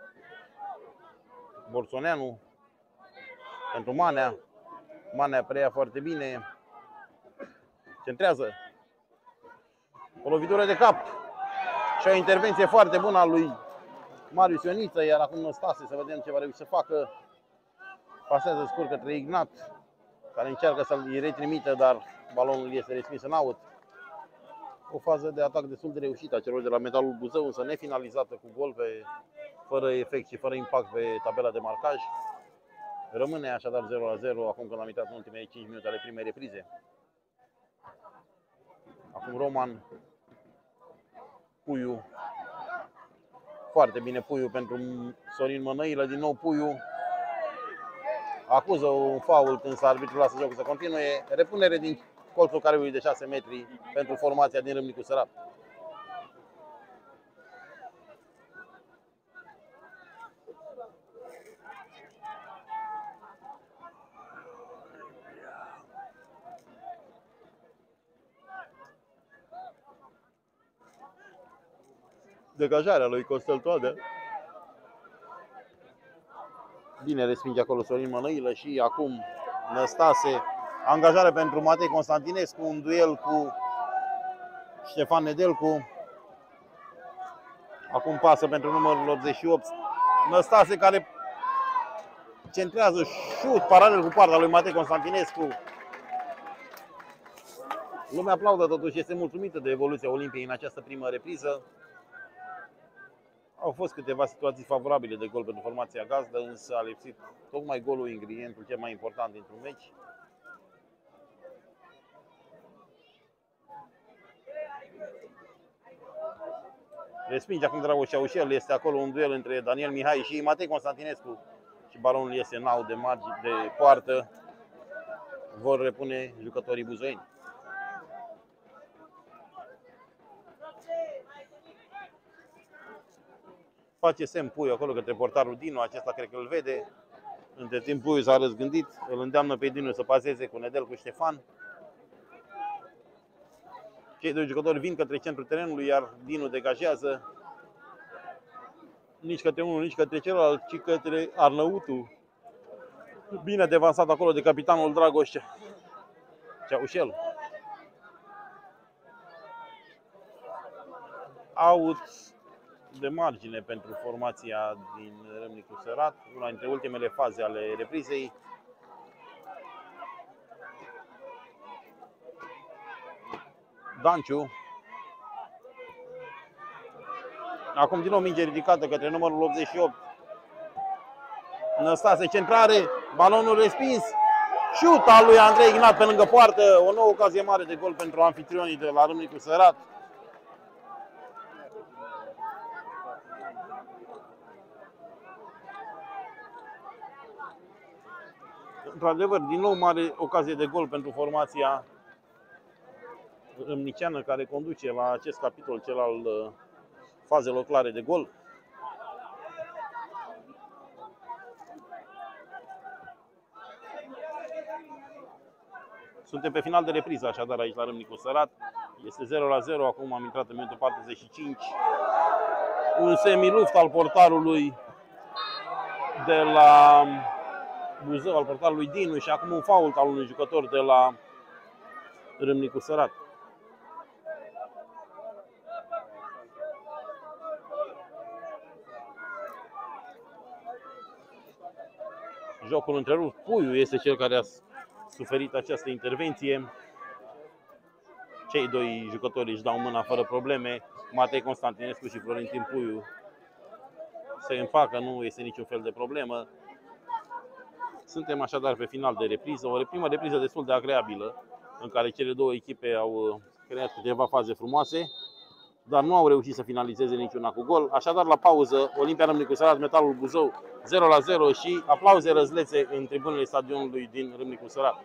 Borsoneanu pentru Manea. Manea preia foarte bine. Centrează. O lovitură de cap. Și o intervenție foarte bună a lui Marius Ioniță. Iar acum Năstase, să vedem ce va reuși să facă. Pasează scurt către Ignat, care încearcă să-l retrimită, dar balonul este respins în out. O fază de atac destul de reușită a celor de la Metalul Buzău, însă nefinalizată cu gol, pe, fără efect și fără impact pe tabela de marcaj. Rămâne așadar zero la zero acum când am intrat în ultimele cinci minute ale primei reprize. Acum Roman. Puiu. Foarte bine Puiu pentru Sorin Mănăilă. Din nou Puiu acuză un fault, însă arbitrul lasă jocul să continue. Repunere din colțul careului de șase metri pentru formația din Râmnicu Sărat. Degajarea lui Costel Toader. Bine respinge acolo Sorin Mănăilă și acum Năstase. Angajare pentru Matei Constantinescu, un duel cu Ștefan Nedelcu. Acum pasă pentru numărul optzeci și opt. Năstase care centrează șut paralel cu partea lui Matei Constantinescu. Lumea aplaudă totuși, este mulțumită de evoluția Olimpiei în această primă repriză. Au fost câteva situații favorabile de gol pentru formația gazdă, însă a lipsit tocmai golul, ingredientul cel mai important dintr-un meci. Respinge acum Dragoș Ceaușel, este acolo un duel între Daniel Mihai și Matei Constantinescu și balonul iese în out de margine de poartă. Vor repune jucătorii buzoieni. Face semn Puiu acolo către portarul Dinu, acesta cred că îl vede. Între timp Puiu s-a răzgândit, îl îndeamnă pe Dinu să paseze cu Nedelcu Ștefan. Cei doi jucători vin către centrul terenului, iar Dinu degajează. Nici către unul, nici către celălalt, ci către Arnăutu. Bine devansat acolo de capitanul Dragoș Ceaușel. Out de margine pentru formația din Râmnicu Sărat, una dintre ultimele faze ale reprizei. Danciu. Acum din nou minge ridicată către numărul optzeci și opt. Năstase, centrare, balonul respins. Șut al lui Andrei Ignat pe lângă poartă. O nouă ocazie mare de gol pentru anfitrionii de la Râmnicu Sărat. Într-adevăr, din nou mare ocazie de gol pentru formația râmniceană, care conduce la acest capitol, cel al fazelor clare de gol. Suntem pe final de repriză, așadar, aici la Râmnicu Sărat. Este zero la zero, acum am intrat în minutul patruzeci și cinci. Un semiluft al portarului de la Buzău, al portarului Dinu, și acum un fault al unui jucător de la Râmnicu Sărat. Jocul întrerupt. Puiu este cel care a suferit această intervenție. Cei doi jucători își dau mâna fără probleme. Matei Constantinescu și Florentin Puiu se împacă, nu este niciun fel de problemă. Suntem așadar pe final de repriză, o primă repriză destul de agreabilă, în care cele două echipe au creat câteva faze frumoase, dar nu au reușit să finalizeze niciuna cu gol. Așadar, la pauză, Olimpia Râmnicu Sărat, Metalul Buzău zero la zero și aplauze răzlețe în tribunele stadionului din Râmnicu Sărat.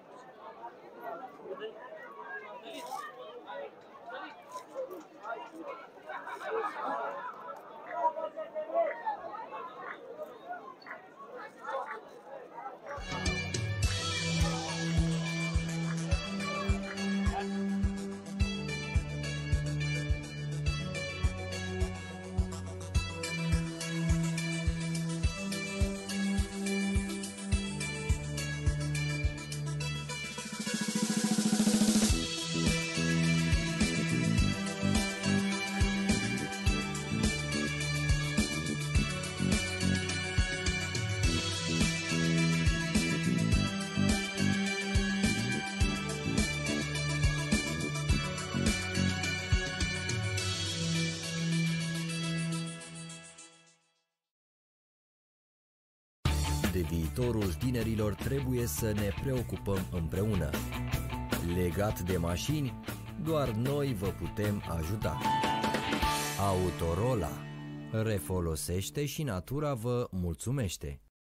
De viitorul tinerilor trebuie să ne preocupăm împreună. Legat de mașini, doar noi vă putem ajuta. Autorola. Refolosește și natura vă mulțumește.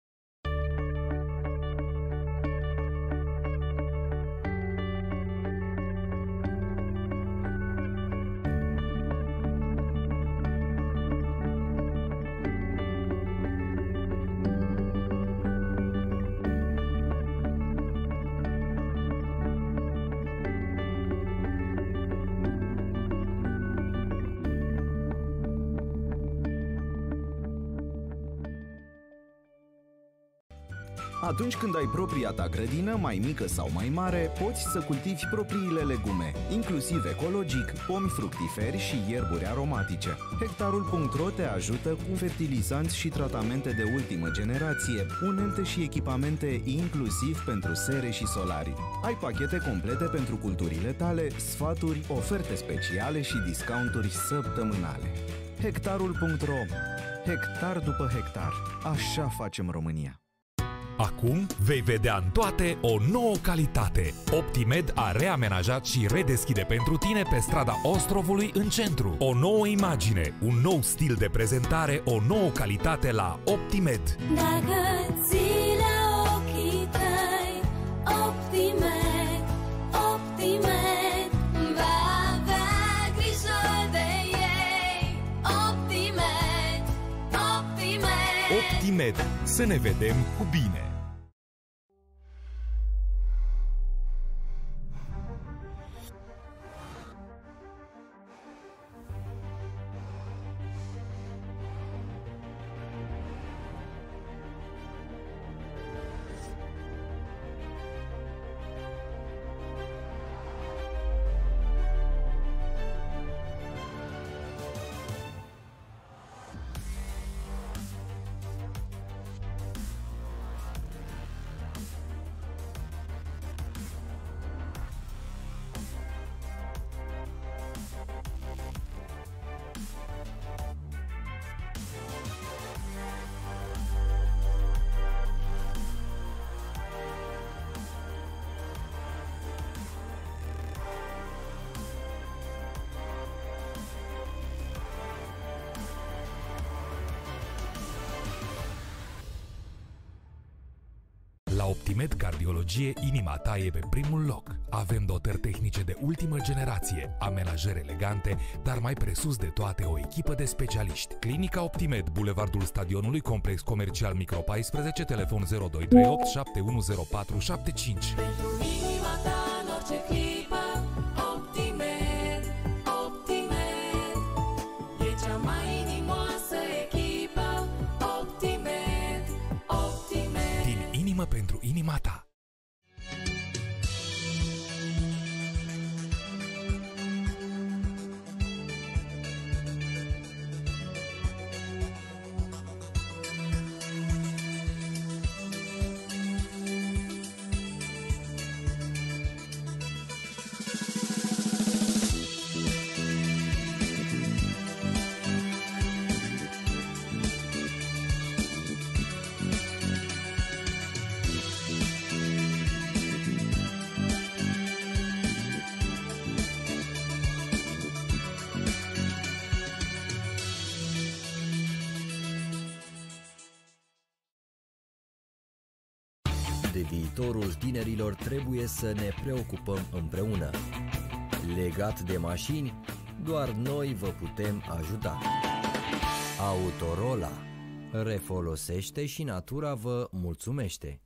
Atunci când ai propria ta grădină, mai mică sau mai mare, poți să cultivi propriile legume, inclusiv ecologic, pomi fructiferi și ierburi aromatice. Hectarul punct ro te ajută cu fertilizanți și tratamente de ultimă generație, unelte și echipamente inclusiv pentru sere și solarii. Ai pachete complete pentru culturile tale, sfaturi, oferte speciale și discounturi săptămânale. Hectarul punct ro. Hectar după hectar. Așa facem România. Acum vei vedea în toate o nouă calitate. Optimed a reamenajat și redeschide pentru tine pe strada Ostrovului în centru. O nouă imagine, un nou stil de prezentare, o nouă calitate la Optimed. Dacă ții la ochii tăi, Optimed, Optimed va avea grijă de ei. Optimed, Optimed. Optimed. Să ne vedem cu bine. La Optimed Cardiologie, inima ta e pe primul loc. Avem dotări tehnice de ultimă generație, amenajări elegante, dar mai presus de toate o echipă de specialiști. Clinica Optimed, Bulevardul Stadionului, Complex Comercial Micro paisprezece, telefon zero doi trei opt șapte unu zero patru șapte cinci. Pentru inima ta, De viitorul tinerilor trebuie să ne preocupăm împreună. Legat de mașini, doar noi vă putem ajuta. Autorola. Refolosește și natura vă mulțumește.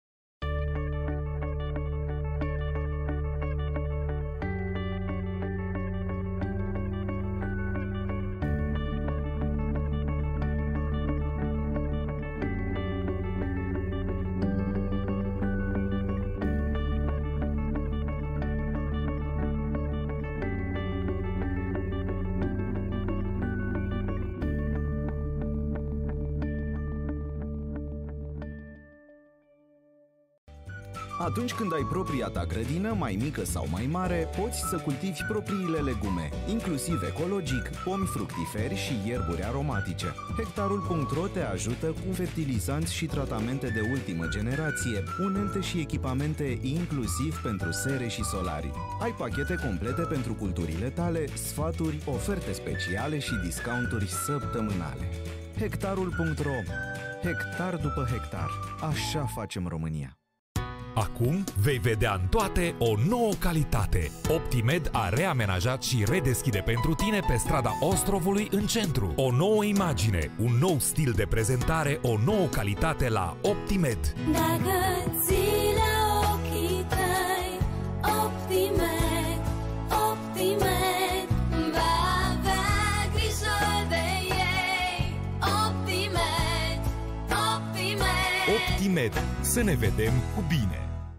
Atunci când ai propria ta grădină, mai mică sau mai mare, poți să cultivi propriile legume, inclusiv ecologic, pomi fructiferi și ierburi aromatice. Hectarul punct ro te ajută cu fertilizanți și tratamente de ultimă generație, unelte și echipamente inclusiv pentru sere și solarii. Ai pachete complete pentru culturile tale, sfaturi, oferte speciale și discounturi săptămânale. Hectarul punct ro. Hectar după hectar. Așa facem România. Acum vei vedea în toate o nouă calitate. Optimed a reamenajat și redeschide pentru tine pe strada Ostrovului în centru. O nouă imagine, un nou stil de prezentare, o nouă calitate la Optimed. Dacă ții la ochii tăi Optimed, Optimed va avea grijă de ei. Optimed, Optimed Optimed. Să ne vedem cu bine!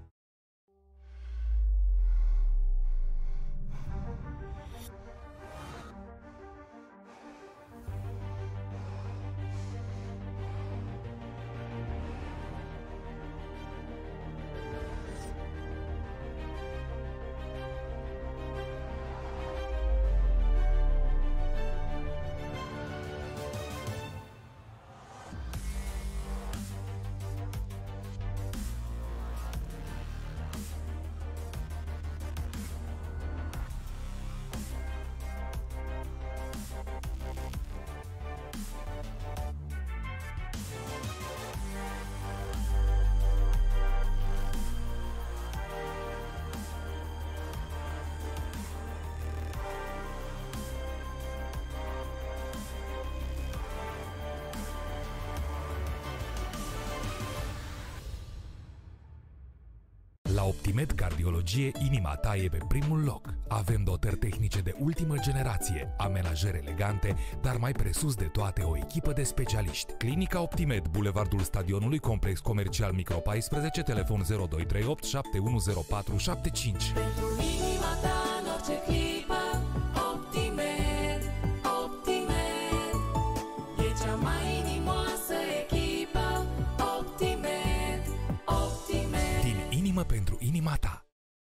La Optimed Cardiologie, inima ta e pe primul loc. Avem dotări tehnice de ultimă generație, amenajări elegante, dar mai presus de toate o echipă de specialiști. Clinica Optimed, Bulevardul Stadionului, Complex Comercial Micro paisprezece, telefon zero doi trei opt șapte unu zero patru șapte cinci. Pentru inima ta în orice clipă, Optimed, Optimed e cea mai inimoasă echipă. Optimed, Optimed. Din inimă pentru inima ta.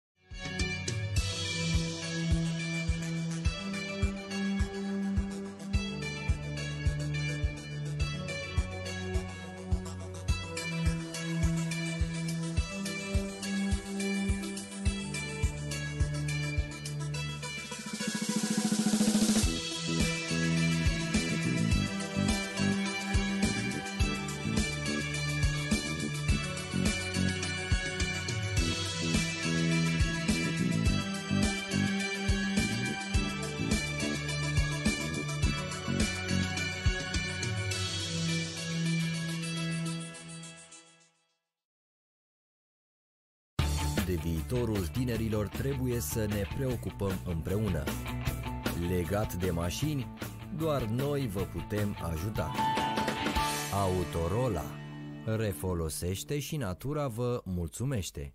De viitorul tinerilor trebuie să ne preocupăm împreună. Legat de mașini, doar noi vă putem ajuta. Autorola. Refolosește și natura vă mulțumește.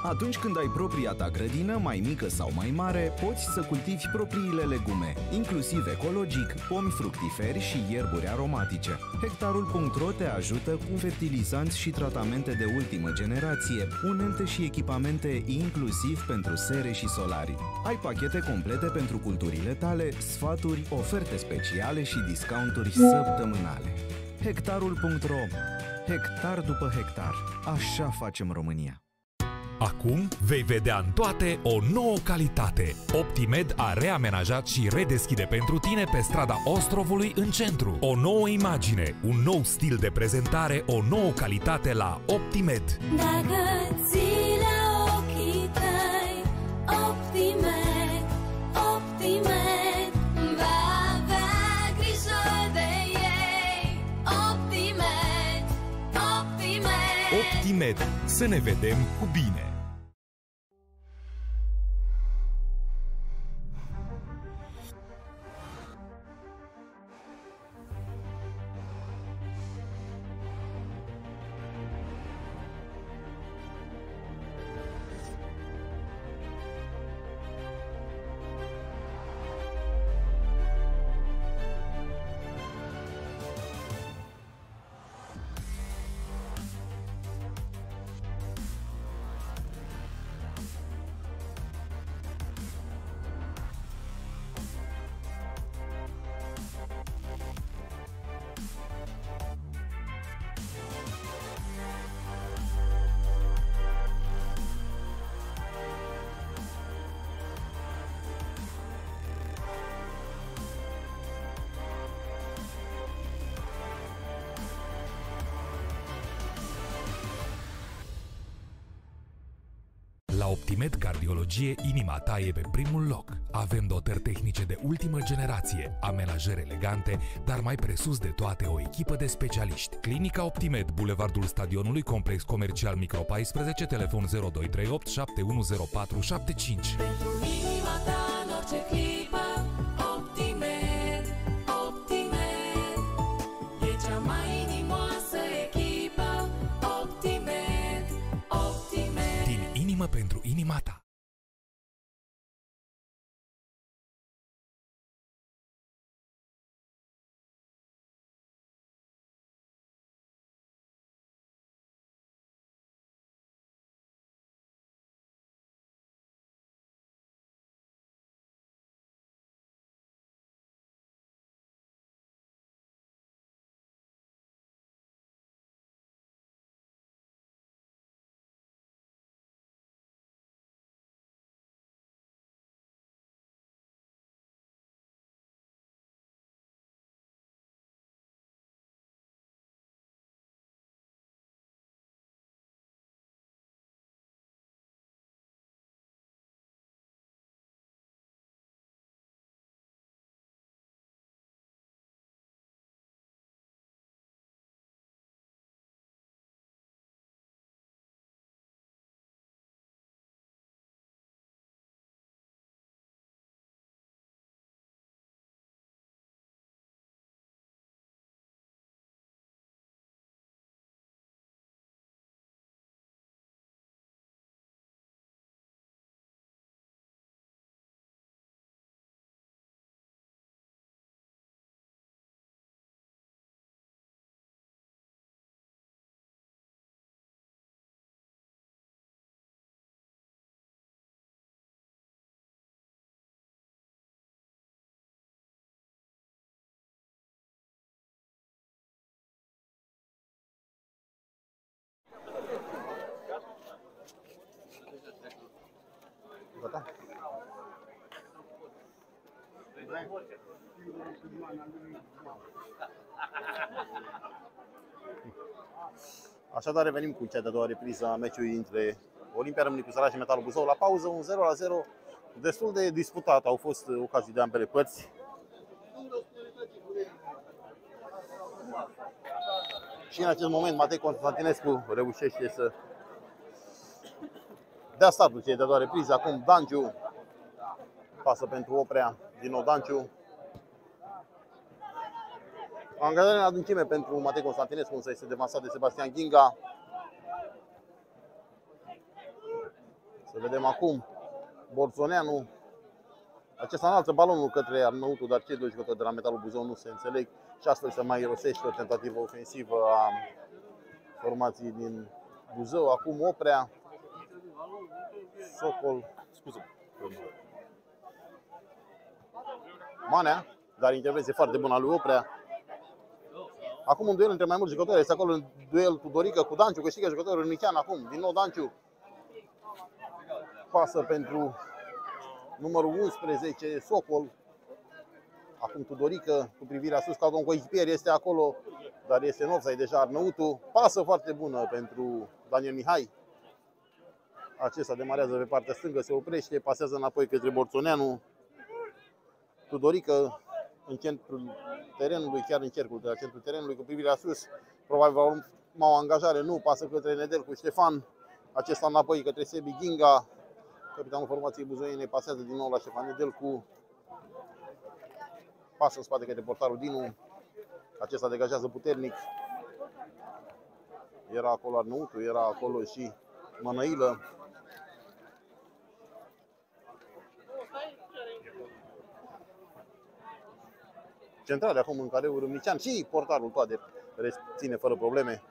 Atunci când ai propria ta grădină, mai mică sau mai mare, poți să cultivi propriile legume, inclusiv ecologic, pomi fructiferi și ierburi aromatice. Hectarul punct ro te ajută cu fertilizanți și tratamente de ultimă generație, unelte și echipamente inclusiv pentru sere și solarii. Ai pachete complete pentru culturile tale, sfaturi, oferte speciale și discounturi săptămânale. Hectarul punct ro. Hectar după hectar. Așa facem România. Acum vei vedea în toate o nouă calitate. Optimed a reamenajat și redeschide pentru tine pe strada Ostrovului în centru. O nouă imagine, un nou stil de prezentare, o nouă calitate la Optimed. Dacă ții la ochii tăi Optimed, Optimed va avea grijă de ei. Optimed, Optimed Optimed. Să ne vedem cu bine! La Optimed Cardiologie, inima ta e pe primul loc. Avem dotări tehnice de ultimă generație, amenajări elegante, dar mai presus de toate o echipă de specialiști. Clinica Optimed, Bulevardul Stadionului, Complex Comercial Micro paisprezece, telefon zero doi trei opt șapte unu zero patru șapte cinci. Pentru inima ta în orice clipă, Optimed, Optimed e cea mai inimoasă echipă. Optimed, Optimed Din inimă pentru inima ta. Gata? Așadar revenim cu cea de-a doua repriză a meciului între Olimpia Râmnicu Săraș și Metalul Buzău. La pauză, un zero la zero, destul de disputat, au fost ocazii de ambele părți. Și în acest moment Matei Constantinescu reușește să dea startul cei de-a doua repriză. Acum Danciu pasă pentru Oprea, din nou Danciu. Angajare în adâncime pentru Matei Constantinescu, însă este devansat de Sebastian Ghinga. Să vedem acum Borzoneanu. Acesta înalță balonul către Arnăutu, dar cei doi jucători de la Metalul Buzău nu se înțeleg și astfel se mai irosește o tentativă ofensivă a formației din Buzău. Acum Oprea, Socol, scuze, Manea, dar intervenție foarte bună a lui Oprea. Acum un duel între mai mulți jucători, este acolo un duel Tudorică cu Danciu, câștigă jucătorul Râmnichean acum, din nou Danciu. Pasă pentru numărul unsprezece, Socol. Acum Tudorică cu privirea sus, ca un coechipier, este acolo, dar este în offside deja Arnăutu. Pasă foarte bună pentru Daniel Mihai. Acesta demarează pe partea stângă, se oprește, pasează înapoi către Borzoneanu. Tudorică în centrul terenului, chiar în cercul de la centrul terenului, cu privirea sus. Probabil va urma o angajare, nu, pasă către Nedelcu Ștefan. Acesta înapoi către Sebi Ghinga. Capitanul formației buzoiene pasează din nou la Ștefan Nedelcu. Pasă în spate către portarul Dinu. Acesta degajează puternic. Era acolo Arnăutu, era acolo și Mănăilă. Centrare acum în careul Râmnicean și portarul toate reține fără probleme.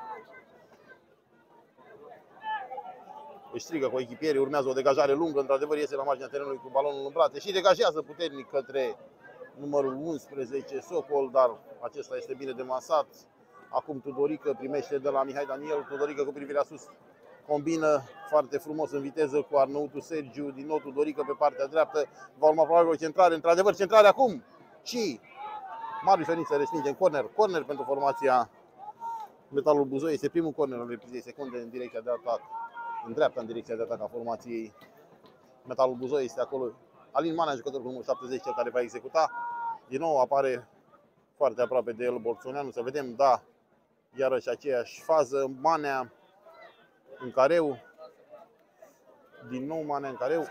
Își strigă cu echipierii, urmează o degajare lungă, într-adevăr iese la marginea terenului cu balonul în brațe și degajează puternic către numărul unsprezece, Socol, dar acesta este bine demasat. Acum Tudorică primește de la Mihai Daniel, Tudorică cu privirea sus combină foarte frumos în viteză cu Arnăutu Sergiu, din nou Tudorică pe partea dreaptă, va urma probabil o centrare, într-adevăr centrare acum și Marius Feniță respinge în corner, corner pentru formația Metalul Buzău, este primul corner al reprizei secunde în direcția de atac, în dreapta în direcția de atac a formației Metalul Buzău, este acolo Alin Manea, jucătorul cu numărul șaptezeci, cel care va executa. Din nou apare foarte aproape de el Borzoneanu, să vedem, da, iarăși aceeași fază, Manea în careu, din nou Manea în careu.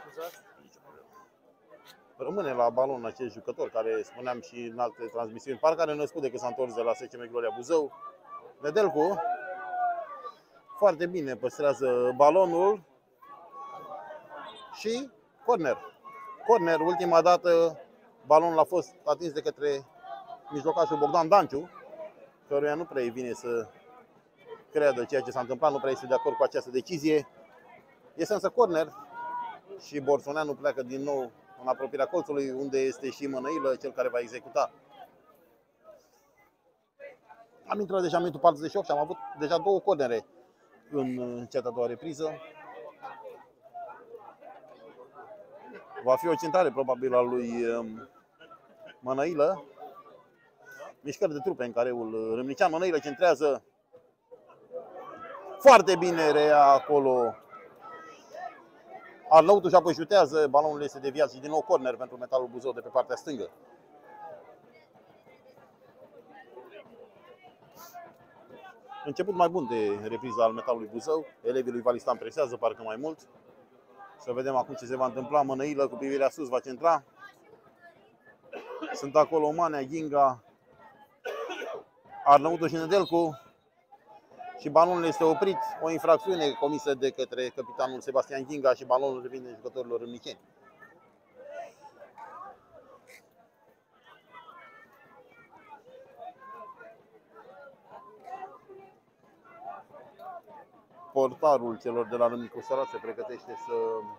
Rămâne la balon acest jucător care spuneam și în alte transmisiuni, parcă are născut de că s-a întors de la S C M Gloria Buzău. Nedelcu foarte bine păstrează balonul și corner. Corner, ultima dată balonul a fost atins de către mijlocașul Bogdan Danciu, căruia nu prea vine să creadă ceea ce s-a întâmplat, nu prea este de acord cu această decizie. Este însă corner și Borzoneanu pleacă din nou în apropierea colțului, unde este și Mănăilă, cel care va executa. Am intrat deja în minutul patruzeci și opt și am avut deja două cornere în cea de-a doua repriză. Va fi o centrare probabil a lui Mănăilă. Mișcări de trupe în careul Râmnicean. Mănăilă centrează foarte bine, rea acolo Arnăutu și apoi șutează, balonul este deviat și din nou corner pentru Metalul Buzău de pe partea stângă. Început mai bun de repriza al Metalului Buzău, elevii lui Valistan presează parcă mai mult. Să vedem acum ce se va întâmpla. Mănăilă cu privirea sus va centra. Sunt acolo Manea, Ghinga, Arnăutu și Nedelcu. Și balonul este oprit, o infracțiune comisă de către capitanul Sebastian Ghinga și balonul revine jucătorilor râmniceni. Portarul celor de la Râmnicu Sărat se pregătește să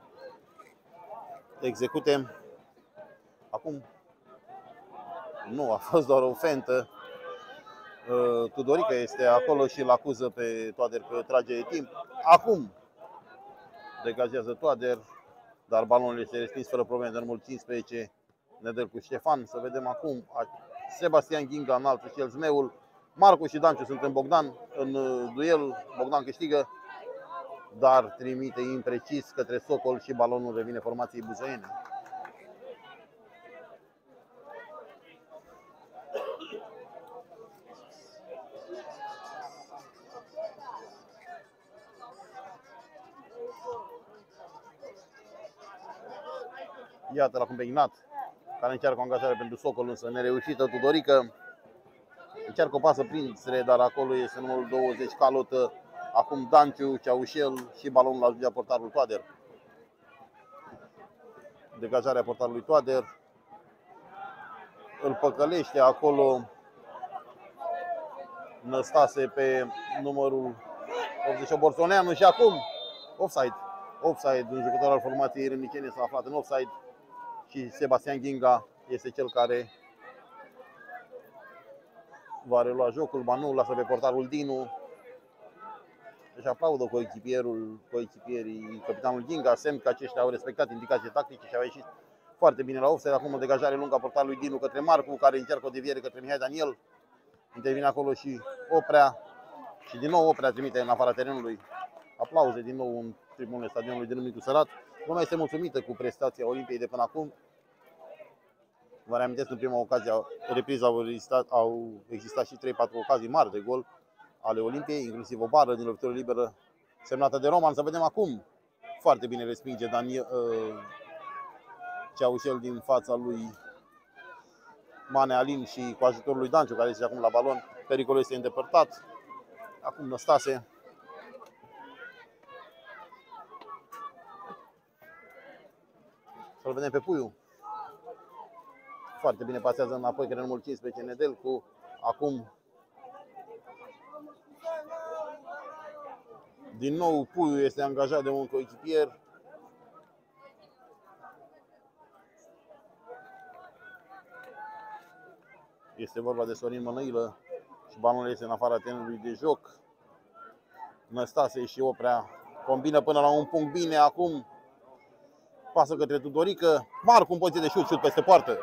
execute. Acum nu, a fost doar o fentă. Tudorică este acolo și îl acuză pe Toader că trage de timp. Acum degajează Toader, dar balonul este respins fără probleme de numărul cincisprezece, Nedelcu Ștefan. Să vedem acum Sebastian Ghinga înalță și el zmeul. Marcu și Danciu sunt în Bogdan, în duel. Bogdan câștigă, dar trimite imprecis către Socol și balonul revine formației buzăiene. Iată la cum pe Ignat, care încearcă o angajare pentru Socol, însă nereușită. Tudorică încearcă o pasă printre, dar acolo este numărul douăzeci, Calotă. Acum Danciu, Ceaușel și balonul ajunge la portarul Toader. Degajarea portarului Toader. Îl păcălește acolo Năstase pe numărul optzeci și opt Borzoneanu și acum offside. Offside, un jucător al formației râmnicene s-a aflat în offside și Sebastian Ghinga este cel care va relua jocul, ba nu, lasă pe portarul Dinu. Deci aplaudă coechipierul, coechipierii, capitanul Ghinga, semn că aceștia au respectat indicații tactice și au ieșit foarte bine la offside. Acum o degajare lungă a portarului Dinu către Marcu, care încearcă o deviere către Mihai Daniel. Intervine acolo și Oprea și din nou Oprea trimite în afara terenului. Aplauze din nou în tribunele stadionului din Râmnicu Sărat. Lumea este mulțumită cu prestația Olimpiei de până acum. Vă reamintesc, în prima ocazie, repriză au existat, au existat și trei patru ocazii mari de gol ale Olimpiei, inclusiv o bară din lovitură liberă semnată de Roman. Să vedem acum. Foarte bine respinge Daniel uh, Ceaușel din fața lui Mane Alin și cu ajutorul lui Danciu, care este acum la balon. Pericolul este îndepărtat. Acum Năstase. Să-l vedem pe Puiu. Foarte bine pasează înapoi către numărul cincisprezece Nedelcu. Acum din nou Puiu este angajat de un coechipier. Este vorba de Sorin Mănăilă și balonul este în afara terenului de joc. Năstase și Oprea combină până la un punct bine. Acum pasă către Tudorică. Marcu în poziție de șut, șut peste poartă.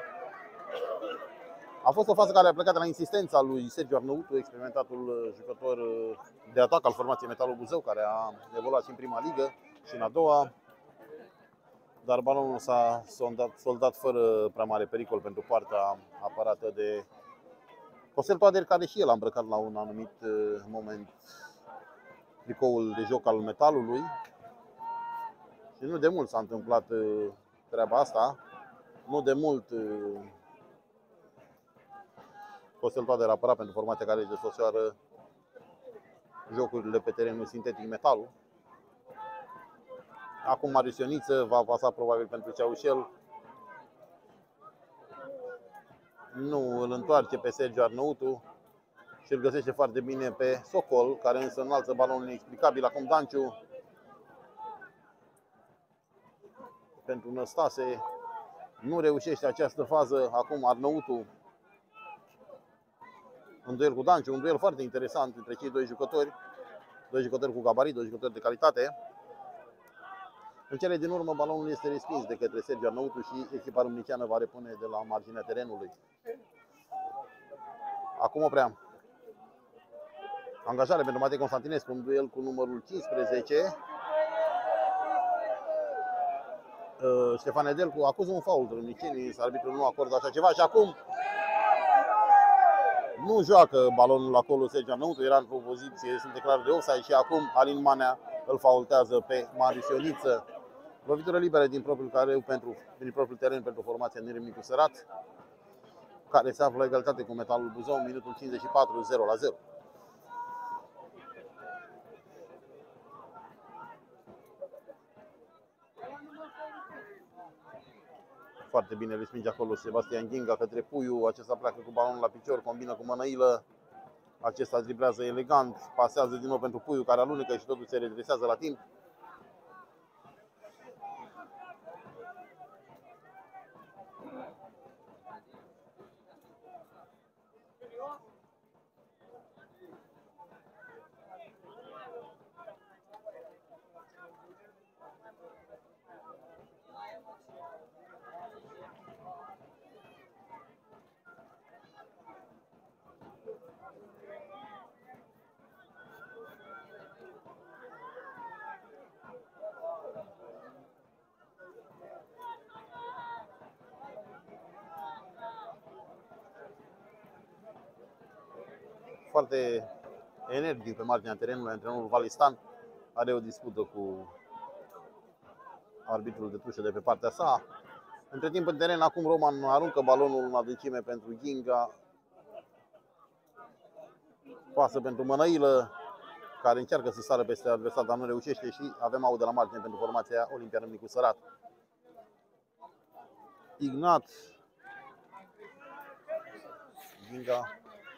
A fost o fază care a plecat de la insistența lui Sergiu Arnăutu, experimentatul jucător de atac al formației Metalul Buzău, care a evoluat și în prima ligă și în a doua. Dar balonul s-a soldat, soldat fără prea mare pericol pentru partea apărată de Costel Toader, care și el a îmbrăcat la un anumit moment tricoul de joc al Metalului. Și nu de mult s-a întâmplat treaba asta. Nu de mult Costel Toader a apărat pentru formația care își desfășoară jocurile pe terenul sintetic Metalul. Acum Marius Ioniță va pasa probabil pentru Ceaușel. Nu îl întoarce pe Sergiu Arnăutu și îl găsește foarte bine pe Socol, care însă înalță balonul inexplicabil. Acum Danciu pentru Năstase. Nu reușește această fază. Acum Arnăutu în duel cu Danciu, un duel foarte interesant între cei doi jucători. Doi jucători cu gabarit, doi jucători de calitate. În cele din urmă, balonul este respins de către Sergiu Arnăutu și echipa râmniciană va repune de la marginea terenului. Acum Oprea. Angajare pentru Matei Constantinescu, un duel cu numărul cincisprezece. Ștefan Nedelcu acuză un fault râmnicenii, însă arbitrul nu acordă așa ceva și acum nu joacă balonul acolo Sergiu Arnăutu, era într-o poziție, sunt declarat de offside și acum Alin Manea îl faultează pe Marius Ioniță. Lovitură liberă din propriul careu pentru din propriul teren pentru formația din Râmnicu Sărat, care se află la egalitate cu Metalul Buzău, minutul cincizeci și patru, zero la zero. Foarte bine respinge acolo Sebastian Ghinga către Puiu. Acesta pleacă cu balonul la picior, combină cu Mănăilă. Acesta driblează elegant, pasează din nou pentru Puiu, care alunecă și totul se redresează la timp. Foarte energic pe marginea terenului, antrenorul Valistan are o dispută cu arbitrul de tușă de pe partea sa. Între timp în teren, acum Roman aruncă balonul în adâncime pentru Ghinga. Pasă pentru Mănăilă, care încearcă să sară peste adversar, dar nu reușește și avem out de la margine pentru formația Olimpia Râmnicu Sărat. Ignat. Ginga.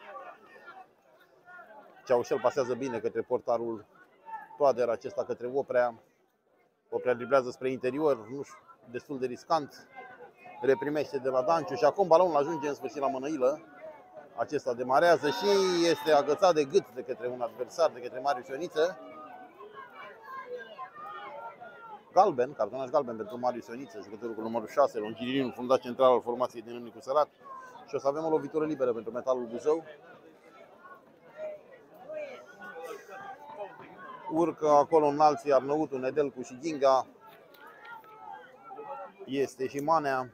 Ceaușel pasează bine către portarul Toader, acesta către Oprea. Oprea driblează spre interior, nu știu, destul de riscant. Reprimește de la Danciu și acum balonul ajunge în sfârșit la Mănăilă. Acesta demarează și este agățat de gât de către un adversar, de către Marius Ioniță. Galben, cartonaș galben pentru Marius Ioniță, jucătorul cu numărul șase, longilininul fundat central al formației din Râmnicu Sărat. Și o să avem o lovitură liberă pentru Metalul Buzău. Urcă acolo înalții Arnăutu, Nedelcu și Ginga. Este și Manea.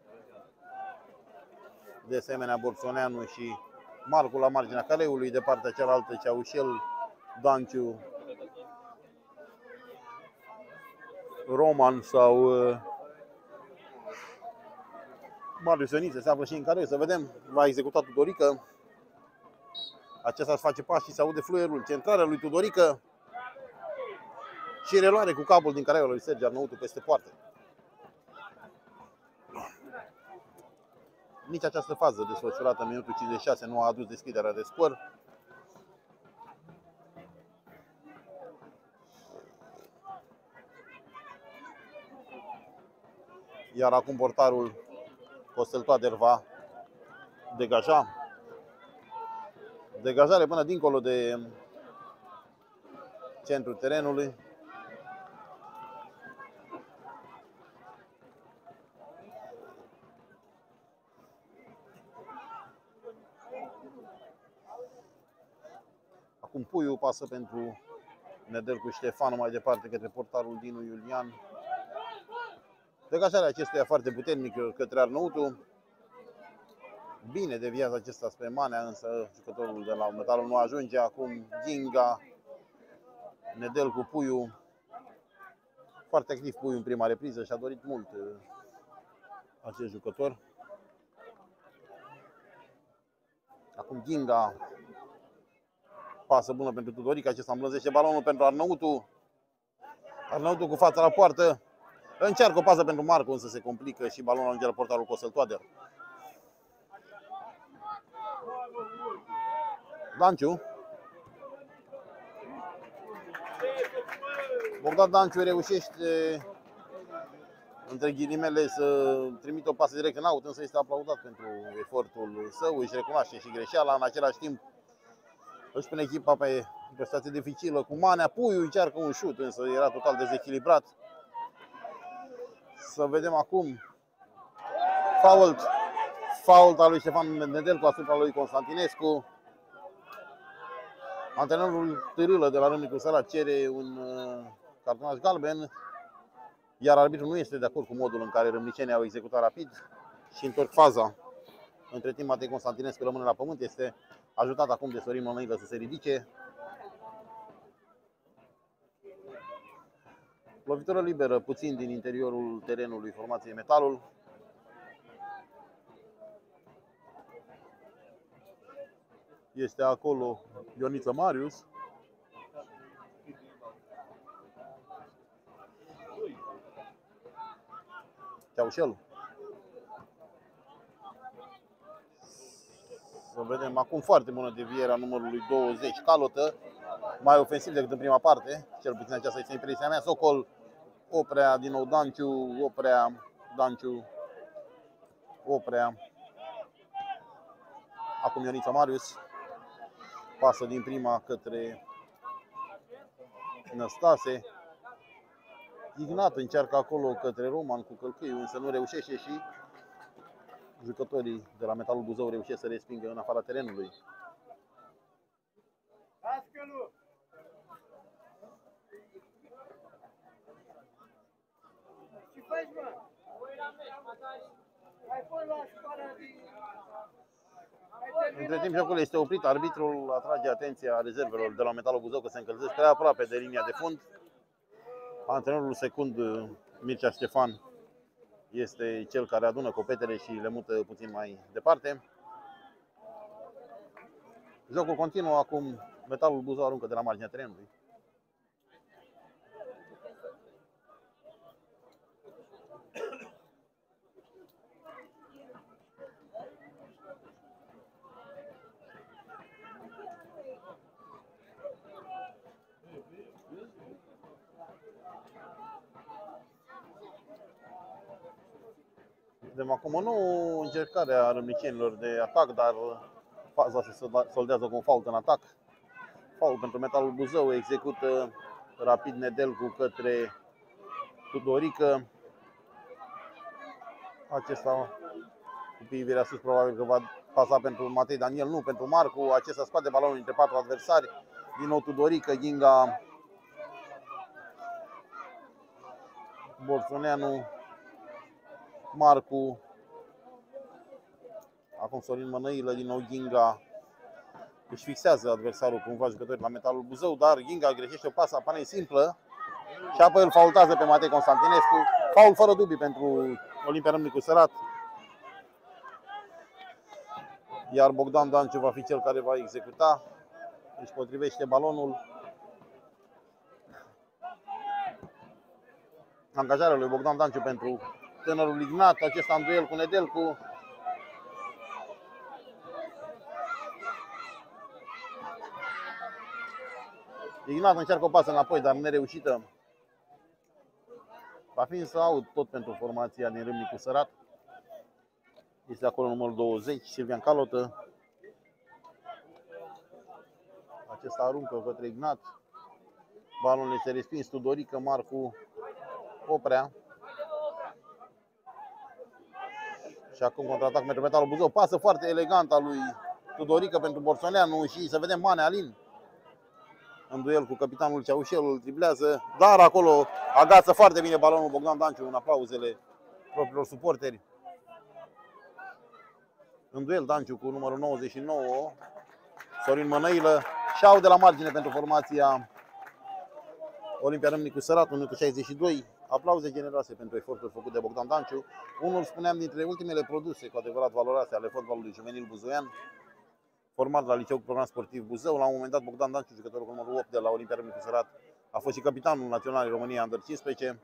De asemenea Borțoneanu și Marcu la marginea careului. De partea cealaltă Ceaușel, Danciu, Roman sau uh, Marius Ioniță se află și în careu. Să vedem, va executa Tudorică. Acesta își face pași și se aude fluierul. Centrarea lui Tudorică și reluare cu capul din careul lui Sergiu Arnăutu peste poartă. Nici această fază desfășurată în minutul cincizeci și șase nu a adus deschiderea de scor. Iar acum portarul Costel Toader va degaja. Degajare până dincolo de centrul terenului. Acum Puiu pasă pentru Nedelcu Ștefanu mai departe către portarul Dinu Iulian. Degajarea acestuia foarte puternică către Arnăutu. Bine deviază acesta spre Manea, însă jucătorul de la Metalul nu ajunge. Acum Ginga, Nedelcu, Puiu. Foarte activ Puiu în prima repriză și a dorit mult acest jucător. Acum Ginga. Pasă bună pentru Tudorică, acesta îmblânzește balonul pentru Arnăutu. Arnăutu cu fața la poartă. Încearcă o pasă pentru Marcu, însă se complică și balonul ajunge la portarul Costel Toader. Danciu. Bogdan Danciu reușește, între ghilimele, să trimită o pasă direct în aut, însă este aplaudat pentru efortul său, își recunoaște și greșeala, în același timp își pune echipa pe o situație dificilă cu Manea. Puiu încearcă un șut, însă era total dezechilibrat. Să vedem acum fault, fault al lui Ștefan Nedelcu asupra lui Constantinescu. Antrenorul Târâlă de la Râmnicu Sărat cere un uh, cartonaș galben, iar arbitrul nu este de acord cu modul în care râmnicenii au executat rapid și întorc faza. Între timp, Matei Constantinescu rămâne la pământ, este ajutat acum de Sorin Mănăilă să se ridice. Lovitură liberă puțin din interiorul terenului formației Metalul. Este acolo Ioniță Marius. Ceaușel. Să vedem acum foarte bună devierea numărului douăzeci, Calotă. Mai ofensiv decât în prima parte, cel puțin aceasta este impresia mea. Socol, Oprea, din nou Danciu, Oprea, Danciu, Oprea. Acum Ioniță Marius. Pasă din prima către Năstase. Ignat încearcă acolo către Roman cu călcâiul, însă nu reușește și jucătorii de la Metalul Buzău reușesc să respingă în afara terenului. Între timp jocul este oprit, arbitrul atrage atenția rezervelor de la Metalul Buzău că se încălzesc prea aproape de linia de fund. Antrenorul secund Mircea Ștefan este cel care adună copetele și le mută puțin mai departe. Jocul continuă, acum Metalul Buzău aruncă de la marginea terenului. Vedem acum o nouă încercare a râmnicenilor de atac, dar faza se soldează cu un fault în atac. Fault pentru Metalul Buzău, execută rapid Nedelcu către Tudorică. Acesta cu privirea sus probabil că va pasa pentru Matei Daniel, nu pentru Marcu. Acesta scoate balonul între patru adversari. Din nou Tudorică, Ghinga, Borțoneanu, Marcu. Acum Sorin Mănăilă, din nou Ghinga. Își fixează adversarul cumva jucători la Metalul Buzău, dar Ghinga greșește o pasă apanei simplă și apoi îl faultează pe Matei Constantinescu. Faul fără dubii pentru Olimpia Râmnicu Sărat. Iar Bogdan Danciu va fi cel care va executa. Își potrivește balonul. Angajarea lui Bogdan Danciu pentru tânărul Ignat. Acesta în duel cu Nedelcu. Ignat încearcă o pasă înapoi, dar nereușită. Va fi însă out tot pentru formația din Râmnicu Sărat. Este acolo numărul douăzeci, Silvian Calotă. Acesta aruncă către Ignat. Balonul este respins, Tudorică, Marcu Oprea. Și acum contraatac pentru Metalul Buzău. Pasă foarte elegantă a lui Tudorică pentru Borțoneanu și să vedem Mane Alin în duel cu capitanul Ceaușel, îl triplează, dar acolo agață foarte bine balonul Bogdan Danciu în aplauzele propriilor suporteri. În duel Danciu cu numărul nouăzeci și nouă, Sorin Mănăilă, și-au de la margine pentru formația Olimpia Râmnicu Sărat, un minut șaizeci și doi. Aplauze generoase pentru efortul făcut de Bogdan Danciu, unul, spuneam, dintre ultimele produse cu adevărat valoroase ale fotbalului juvenil buzoian. Format la Liceul Program Sportiv Buzău, la un moment dat Bogdan Danciu, jucătorul cu numărul opt de la Olimpia Râmnicu Sărat, a fost și capitanul național România Under cincisprezece.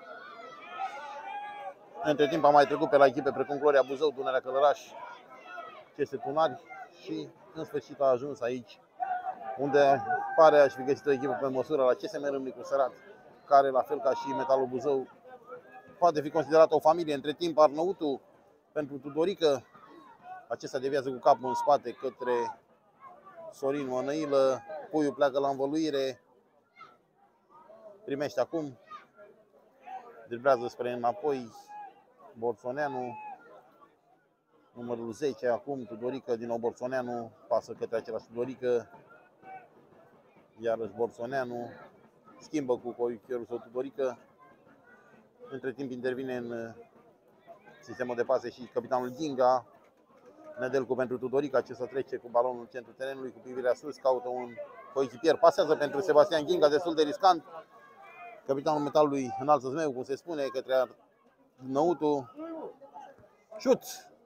Între timp a mai trecut pe la echipe precum Gloria Buzău, Dunărea Călăraș, C S Tunari și în sfârșit a ajuns aici, unde pare a-și fi găsit o echipă pe măsură la C S M Râmnicu Sărat, care, la fel ca și Metalul Buzău, poate fi considerată o familie. Între timp Arnăutu pentru Tudorică. Acesta deviază cu capul în spate către Sorin Mănăilă. Puiul pleacă la învăluire. Primește acum. Driblează spre înapoi Borțoneanu. Numărul zece acum Tudorică, din nou Borțoneanu. Pasă către același Tudorică. Iarăși Borțoneanu. Schimbă cu coechipierul său Tudorică. Între timp intervine în sistemul de pase și capitanul Ghinga. Nedelcu pentru Tudorică, acesta trece cu balonul în centrul terenului cu privirea sus, caută un coechipier, pasează pentru Sebastian Ghinga, destul de riscant. Capitanul Metalului înalță zmeu, cum se spune, către Arnăutu. Șut!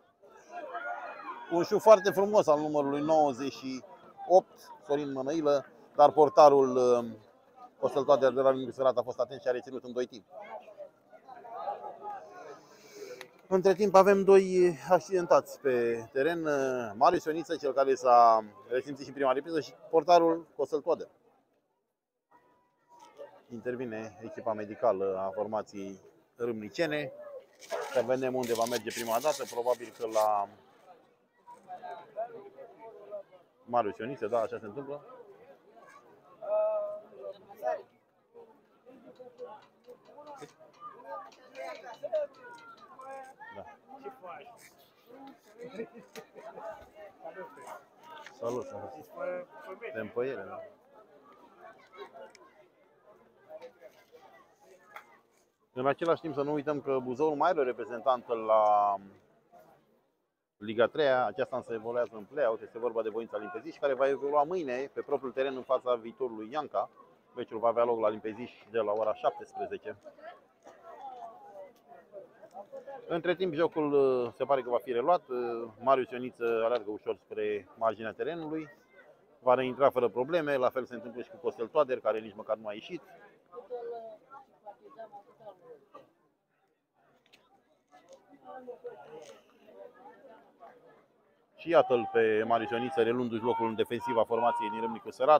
Un șut foarte frumos al numărului nouăzeci și opt, Sorin Mănăilă, dar portarul Costel Toader de la Râmnicu Sărat a fost atent și a reținut în doi timp. Între timp avem doi accidentați pe teren, Marius Ioniță, cel care s-a resimțit și în prima repriză, și portarul Costel Toader. Intervine echipa medicală a formației râmnicene. Să vedem unde va merge prima dată, probabil că la Marius Ioniță, da, așa se întâmplă. Da. Salut, salut. De împăiere, da. În același timp să nu uităm că Buzăul mai are o reprezentantă la Liga trei, aceasta însă evoluează în play-out, este vorba de Voința Limpeziș, care va evolua mâine pe propriul teren în fața Viitorului Ianca. Meciul va avea loc la Limpeziș de la ora șaptesprezece. Între timp, jocul se pare că va fi reluat. Marius Ioniță alergă ușor spre marginea terenului. Va reintra fără probleme. La fel se întâmplă și cu Costel Toader, care nici măcar nu a ieșit. Și iată-l pe Marius Ioniță relundu-și locul în defensiva formației din Râmnicu Sărat.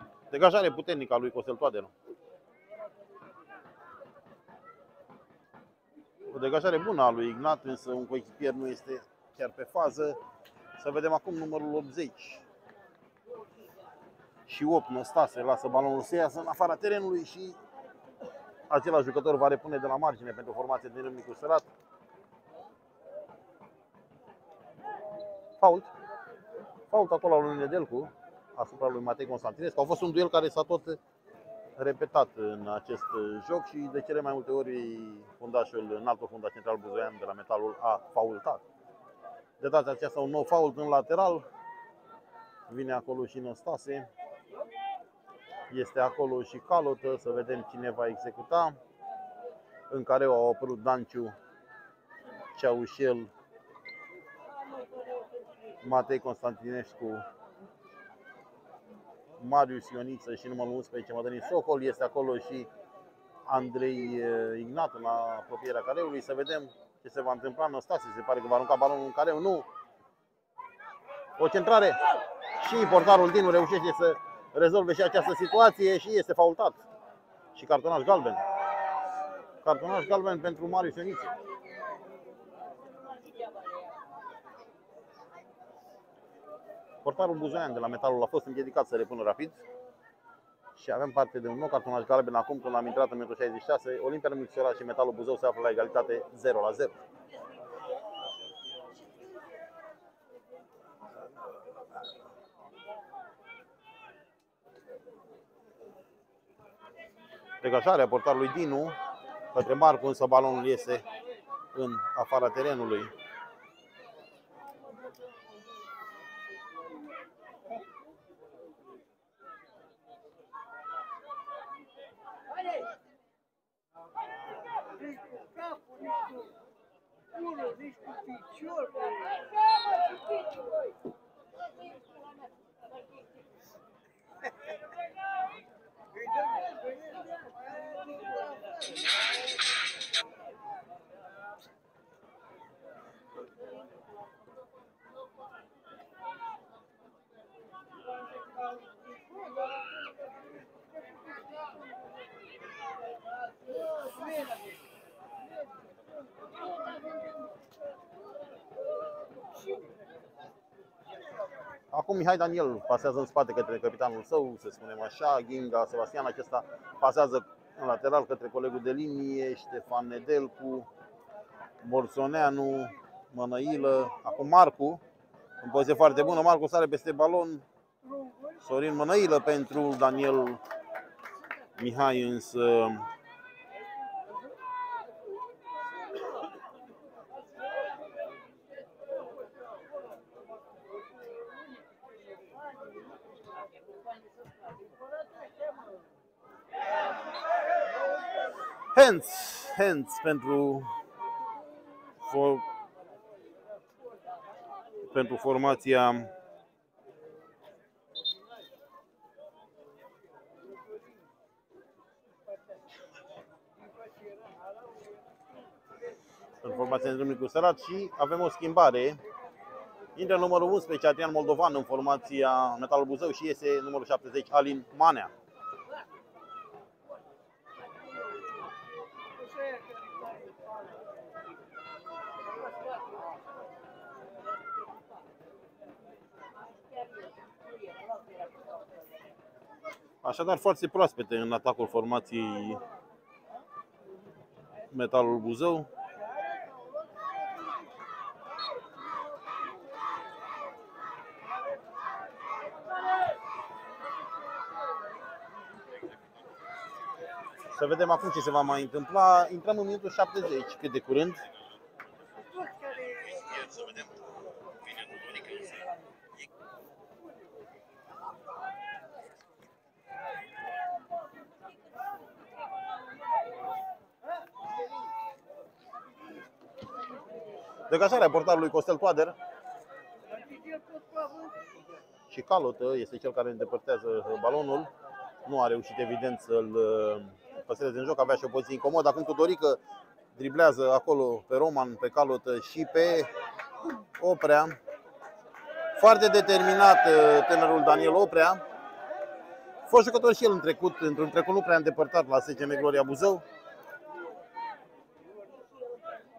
Degajare puternică a lui Costel Toader. O degajare bună a lui Ignat, însă un coechipier nu este chiar pe fază. Să vedem acum numărul optzeci și opt, Năstase, lasă balonul să iasă în afara terenului și același jucător va repune de la margine pentru formația din Râmnicu Sărat. Fault. Fault acolo al lui Nedelcu asupra lui Matei Constantinescu. A fost un duel care s-a tot repetat în acest joc și de cele mai multe ori fundașul, înaltul fundaș central buzoian de la Metalul a faultat. De data aceasta un nou fault în lateral. Vine acolo și Năstase. Este acolo și Calotă. Să vedem cine va executa. În care au apărut Danciu, Ceaușel, Matei Constantinescu, Marius Ioniță și numărul unsprezece, Mădălin Socol. Este acolo și Andrei Ignat în apropierea careului. Să vedem ce se va întâmpla. Năstase se pare că va arunca balonul în careu. Nu! O centrare și portarul Dinu reușește să rezolve și această situație și este faultat. Și cartonaș galben. Cartonaș galben pentru Marius Ioniță. Portarul buzoian de la Metalul a fost împiedicat să repună rapid. Și avem parte de un nou cartonaș galben acum când am intrat în minutul șaizeci și șase. Olimpia Râmnicu Sărat și Metalul Buzău se află la egalitate zero la zero. Degajarea portarului Dinu către Marcu, însă balonul iese în afara terenului. Acum Mihai Daniel pasează în spate către capitanul său, să spunem așa, Ghinga Sebastian. Acesta pasează în lateral către colegul de linie, Ștefan Nedelcu, Borsoneanu, Mănăilă. Acum Marcu, în poziție foarte bună, Marcu sare peste balon. Sorin Mănăilă pentru Daniel Mihai, însă hands, hands pentru for, pentru formația pentru formația Râmnicu Sărat și avem o schimbare. Intră numărul unsprezece, Adrian Moldovan, în formația Metalul Buzău și iese numărul șaptezeci, Alin Manea. Așadar, foarte proaspete în atacul formației Metalul Buzău. Să vedem acum ce se va mai întâmpla. Intrăm în minutul șaptezeci, cât de curând. Degajarea portarului Costel Toader. Și Calotă este cel care îndepărtează balonul. Nu a reușit evident să-l păstreze în joc, avea și o poziție incomodă. Acum Tudorică driblează acolo pe Roman, pe Calotă și pe Oprea. Foarte determinat tânărul Daniel Oprea. Fost jucător și el în trecut, într-un trecut nu prea îndepărtat la S C M Gloria Buzău.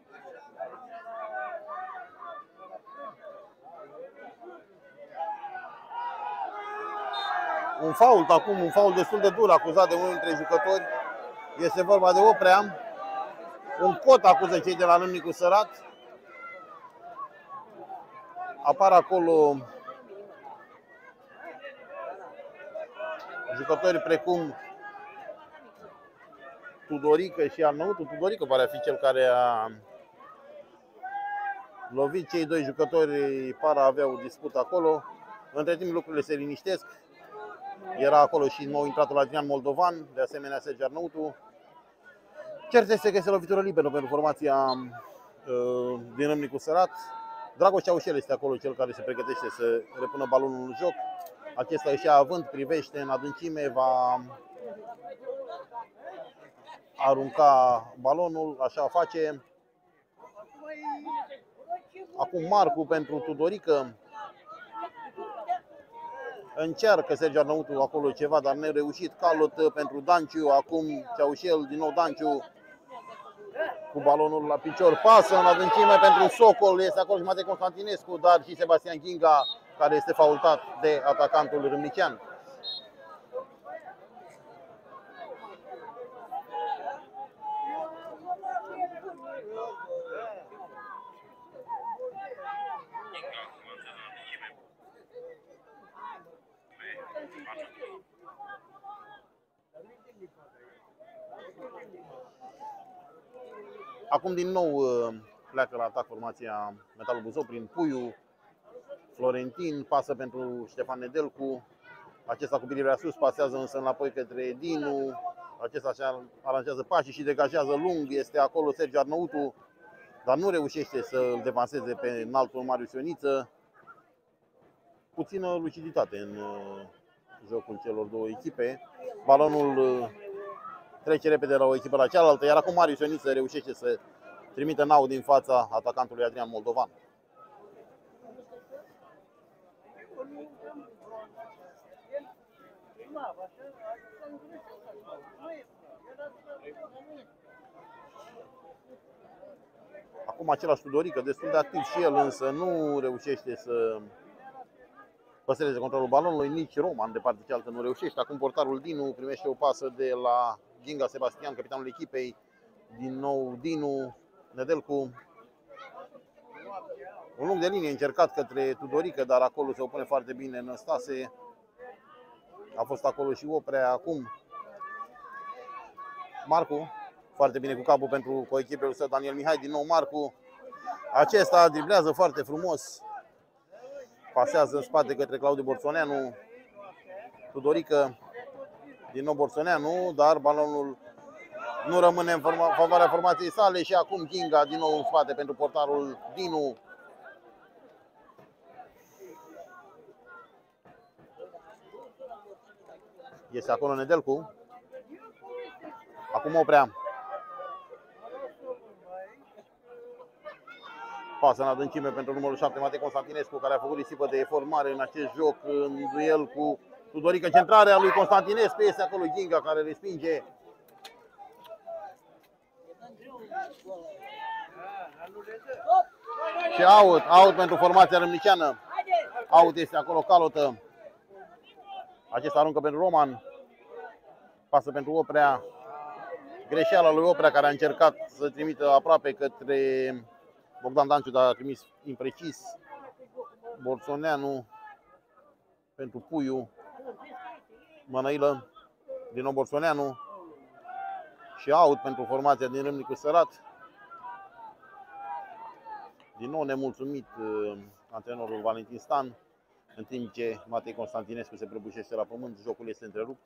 un fault acum, un fault destul de dur acuzat de unul dintre jucători. Este vorba de Oprea. Un cot acuză cei de la Râmnicu Sărat. Apar acolo jucători precum Tudorică și Arnăutu. Tudorică pare a fi cel care a lovit cei doi jucători, par a avea o dispută acolo. Între timp lucrurile se liniștesc. Era acolo și nou intratul Adrian Moldovan, de asemenea Sergiu Arnăutu. Cert este că este lovitură liberă pentru formația uh, din Râmnicu Sărat. Dragoș Ceaușel este acolo cel care se pregătește să repună balonul în joc. Acesta își ia avânt, privește în adâncime, va arunca balonul, așa face. Acum Marcu pentru Tudorică. Încearcă Sergiu Arnăutu acolo ceva, dar nereușit. Calot pentru Danciu, acum Ceaușel, din nou Danciu cu balonul la picior. Pasă în adâncime pentru Socol, este acolo și Matei Constantinescu, dar și Sebastian Ghinga, care este faultat de atacantul râmnician. Acum din nou pleacă la atac formația Metalul Buzău prin Puiu. Florentin pasă pentru Ștefan Nedelcu. Acesta cu privrea sus pasează însă înapoi către Dinu. Acesta așa aranjează pașii și degajează lung. Este acolo Sergiu Arnăutu, dar nu reușește să îl devanseze pe înaltul Marius Ioniță. Puțină luciditate în jocul celor două echipe. Balonul trece repede la o echipă la cealaltă, iar acum Marius Ioniță reușește să trimită naul din fața atacantului Adrian Moldovan. Acum același Tudorică, destul de activ și el, însă nu reușește să păstreze controlul balonului. Nici Roman de partea cealaltă nu reușește. Acum portarul Dinu primește o pasă de la Ghinga Sebastian, capitanul echipei. Din nou Dinu, Nedelcu. Un lung de linie încercat către Tudorică, dar acolo se opune foarte bine Năstase. A fost acolo și Oprea. Acum Marcu, foarte bine cu capul pentru coechipelul său Daniel Mihai. Din nou Marcu. Acesta driblează foarte frumos. Pasează în spate către Claudiu Borțoneanu. Tudorică, din nou Borțoneanu, dar balonul nu rămâne în favoarea formației sale și acum Ghinga din nou în spate pentru portarul Dinu. Este acolo Nedelcu. Acum Oprea. Pasă în adâncime pentru numărul șapte, Matei Constantinescu, care a făcut risipă de efort mare în acest joc, în duel cu Tudorică. Centrarea lui Constantinescu, este acolo Ghinga care respinge. Și out, out pentru formația râmniciană. Out este acolo Calotă. Acesta aruncă pentru Roman. Pasă pentru Oprea. Greșeala lui Oprea, care a încercat să trimită aproape către Bogdan Danciu, dar a trimis imprecis. Borțoneanu pentru Puiu. Mănăilă, din nou Borțoneanu. Și out pentru formația din Râmnicu Sărat. Din nou nemulțumit uh, antrenorul Valentin Stan, în timp ce Matei Constantinescu se prăbușește la pământ, jocul este întrerupt.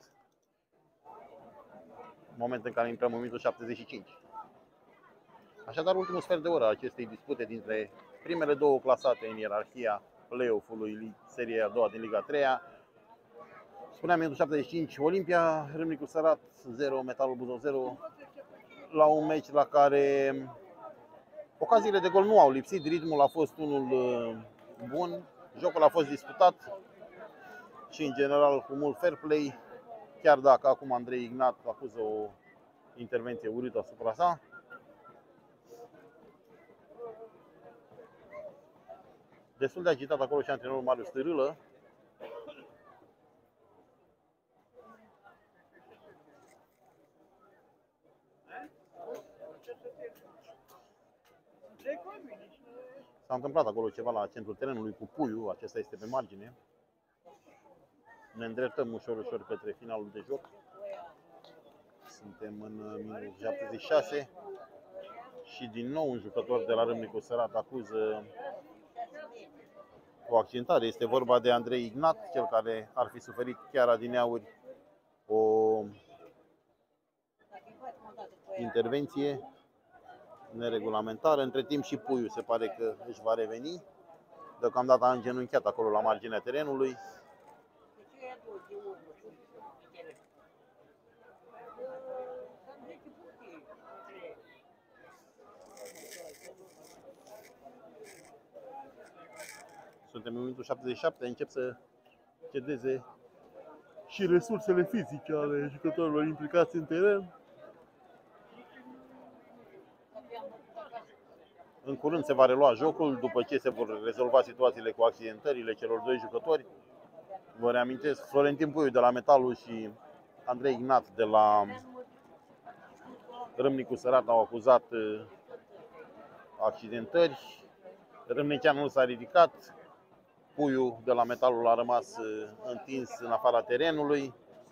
Moment în care intrăm în minutul șaptezeci și cinci. Așadar, ultimul sfert de oră a acestei dispute dintre primele două clasate în ierarhia play-off-ului seria a doua din Liga a treia. Spuneam, minutul șaptezeci și cinci, Olimpia Râmnicu Sărat zero, Metalul Buzău zero, la un meci la care ocaziile de gol nu au lipsit, ritmul a fost unul bun, jocul a fost disputat și în general cu mult fair play, chiar dacă acum Andrei Ignat acuză o intervenție urâtă asupra sa. Destul de agitat acolo și antrenorul Marius Târâlă. S-a întâmplat acolo ceva la centrul terenului cu puiul, acesta este pe margine. Ne îndreptăm ușor, ușor către finalul de joc. Suntem în minutul șaptezeci și șase și din nou un jucător de la Râmnicu Sărat acuză o accidentare. Este vorba de Andrei Ignat, cel care ar fi suferit chiar adineauri o intervenție neregulamentară. Între timp și puiul se pare că își va reveni. Deocamdată a îngenunchiat acolo la marginea terenului. Suntem în minutul șaptezeci și șapte, încep să cedeze și resursele fizice ale jucătorilor implicați în teren. În curând se va relua jocul, după ce se vor rezolva situațiile cu accidentările celor doi jucători. Vă reamintesc, Florentin Puiu de la Metalul și Andrei Ignat de la Râmnicu Sărat au acuzat accidentări. Râmneceanul s-a ridicat, Puiu de la Metalul a rămas întins în afara terenului.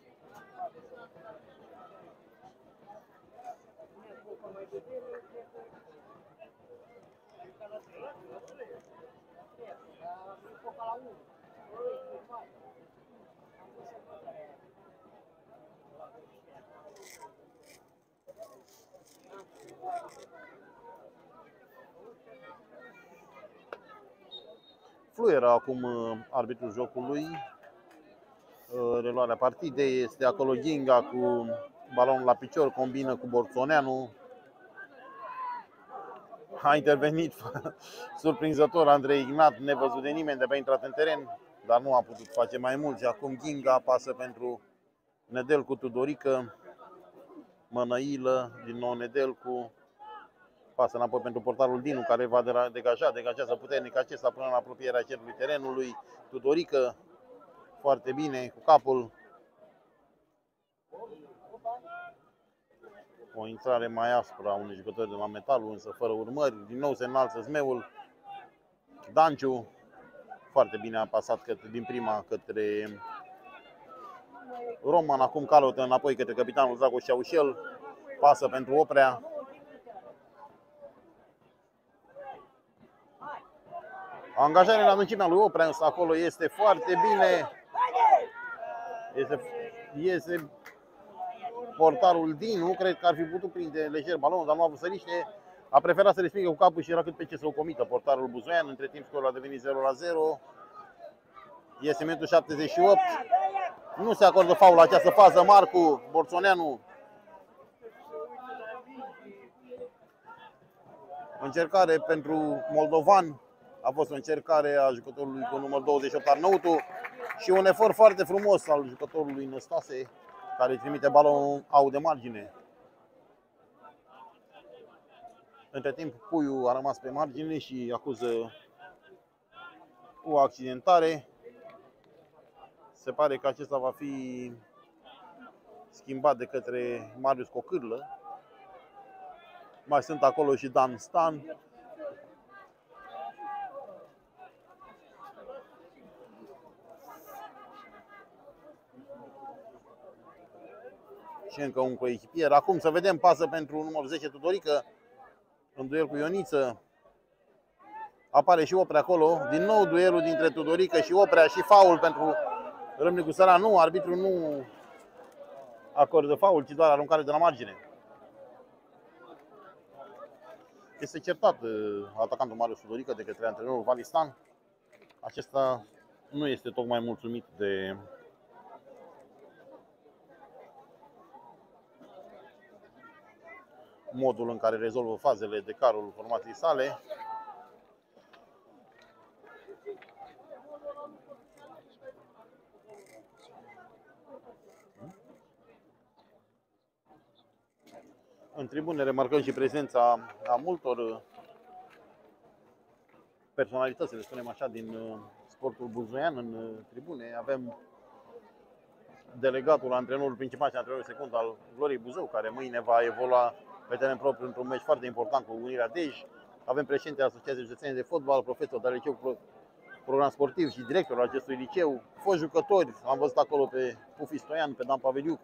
Fluieră acum arbitrul jocului. Reluarea partidei, este acolo Ghinga cu balonul la picior, combină cu Borțoneanu. A intervenit surprinzător Andrei Ignat, nevăzut de nimeni, de pe intrat în teren, dar nu a putut face mai mult. Și acum Ghinga pasă pentru Nedelcu, Tudorică, Mănăilă, din nou Nedelcu. Pasă înapoi pentru portarul Dinu, care va degaja, degajează puternic acesta până la apropierea cerului terenului. Tudorică, foarte bine, cu capul. O intrare mai aspră a unui jucător de la Metalul, însă fără urmări. Din nou se înalță zmeul. Danciu, foarte bine a pasat către, din prima către Roman. Acum calotă înapoi către capitanul Dragoș Ceaușel. Pasă pentru Oprea. Angajarea la adâncimea lui Oprea, însă acolo este foarte bine. Este, este portarul Dinu, cred că ar fi putut prinde lejer balonul, dar nu a vrut să riște. A preferat să respingă cu capul și era cât pe ce să o comită portarul buzoian. Între timp scorul a devenit zero la zero. Este minutul șaptezeci și opt. Nu se acordă faul la această fază. Marcu Borțoneanu. Încercare pentru moldovan. A fost o încercare a jucătorului cu numărul douăzeci și opt Arnautu și un efort foarte frumos al jucătorului Năstase, care trimite balonul out de margine. Între timp Puiu a rămas pe margine și acuză o accidentare. Se pare că acesta va fi schimbat de către Marius Cocârlă. Mai sunt acolo și Dan Stan. Și încă un coechipier. Acum să vedem, pasă pentru numărul zece Tudorică în duel cu Ioniță. Apare și Oprea acolo. Din nou duelul dintre Tudorică și Oprea și faul pentru Râmnicu Sărat. Nu, arbitrul nu acordă faul, ci doar aruncare de la margine. Este certat atacantul Marius Tudorică de către antrenorul Valistan. Acesta nu este tocmai mulțumit de modul în care rezolvă fazele de carul formației sale. În tribune remarcăm și prezența a multor personalități, le spunem așa, din sportul buzoian în tribune. Avem delegatul, antrenorul principal și antrenorul secund al Gloriei Buzău, care mâine va evolua pe teren propriu într-un meci foarte important cu Unirea Dej. Avem președintele Asociației Județene de Fotbal, profesor de la liceu, program sportiv și directorul acestui liceu, fost jucători, am văzut acolo pe Pufi Stoian, pe Dan Paveliuc.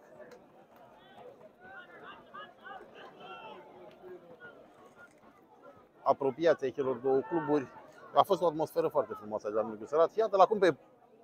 Apropiați ai celor două cluburi. A fost o atmosferă foarte frumoasă de la Mârgu Sărat. Iată la cum pe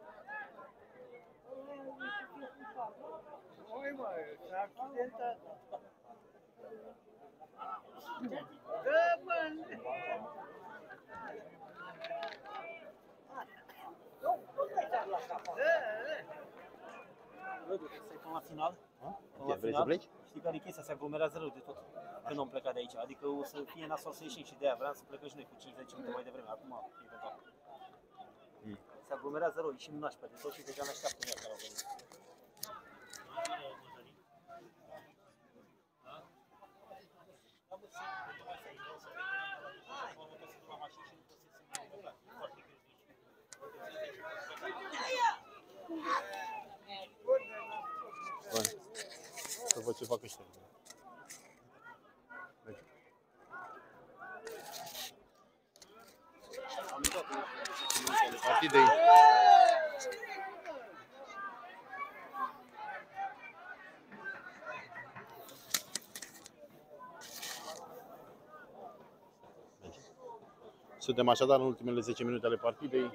Până la final, până la vrei să final, pleci? știi care e chestia, se aglomerează rău de tot când om pleca de aici, adică o să fie nasol să ieșim și de aia vreau să plecăm și noi cu cinci zece minute mai devreme, acum e pe cap. Mm. Se aglomerează rău, ieșim nașpa de tot și deja ne așteaptă ea care au venit. Să văd ce fac ăștia. Partidei. Suntem așadar în ultimele zece minute ale partidei.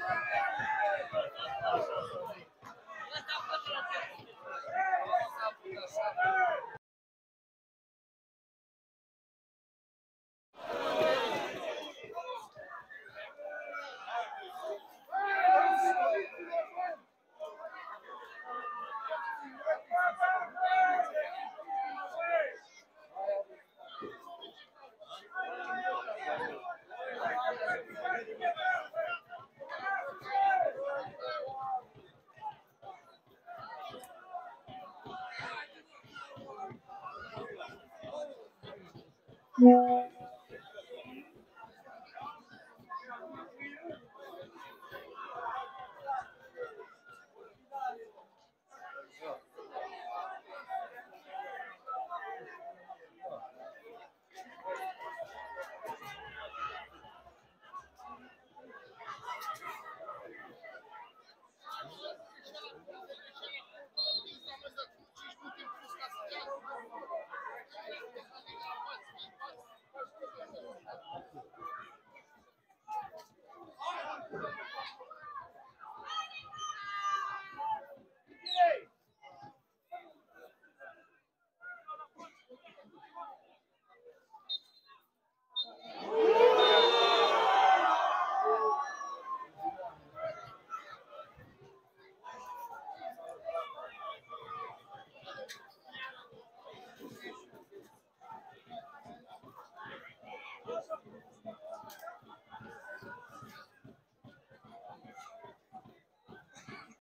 Yeah.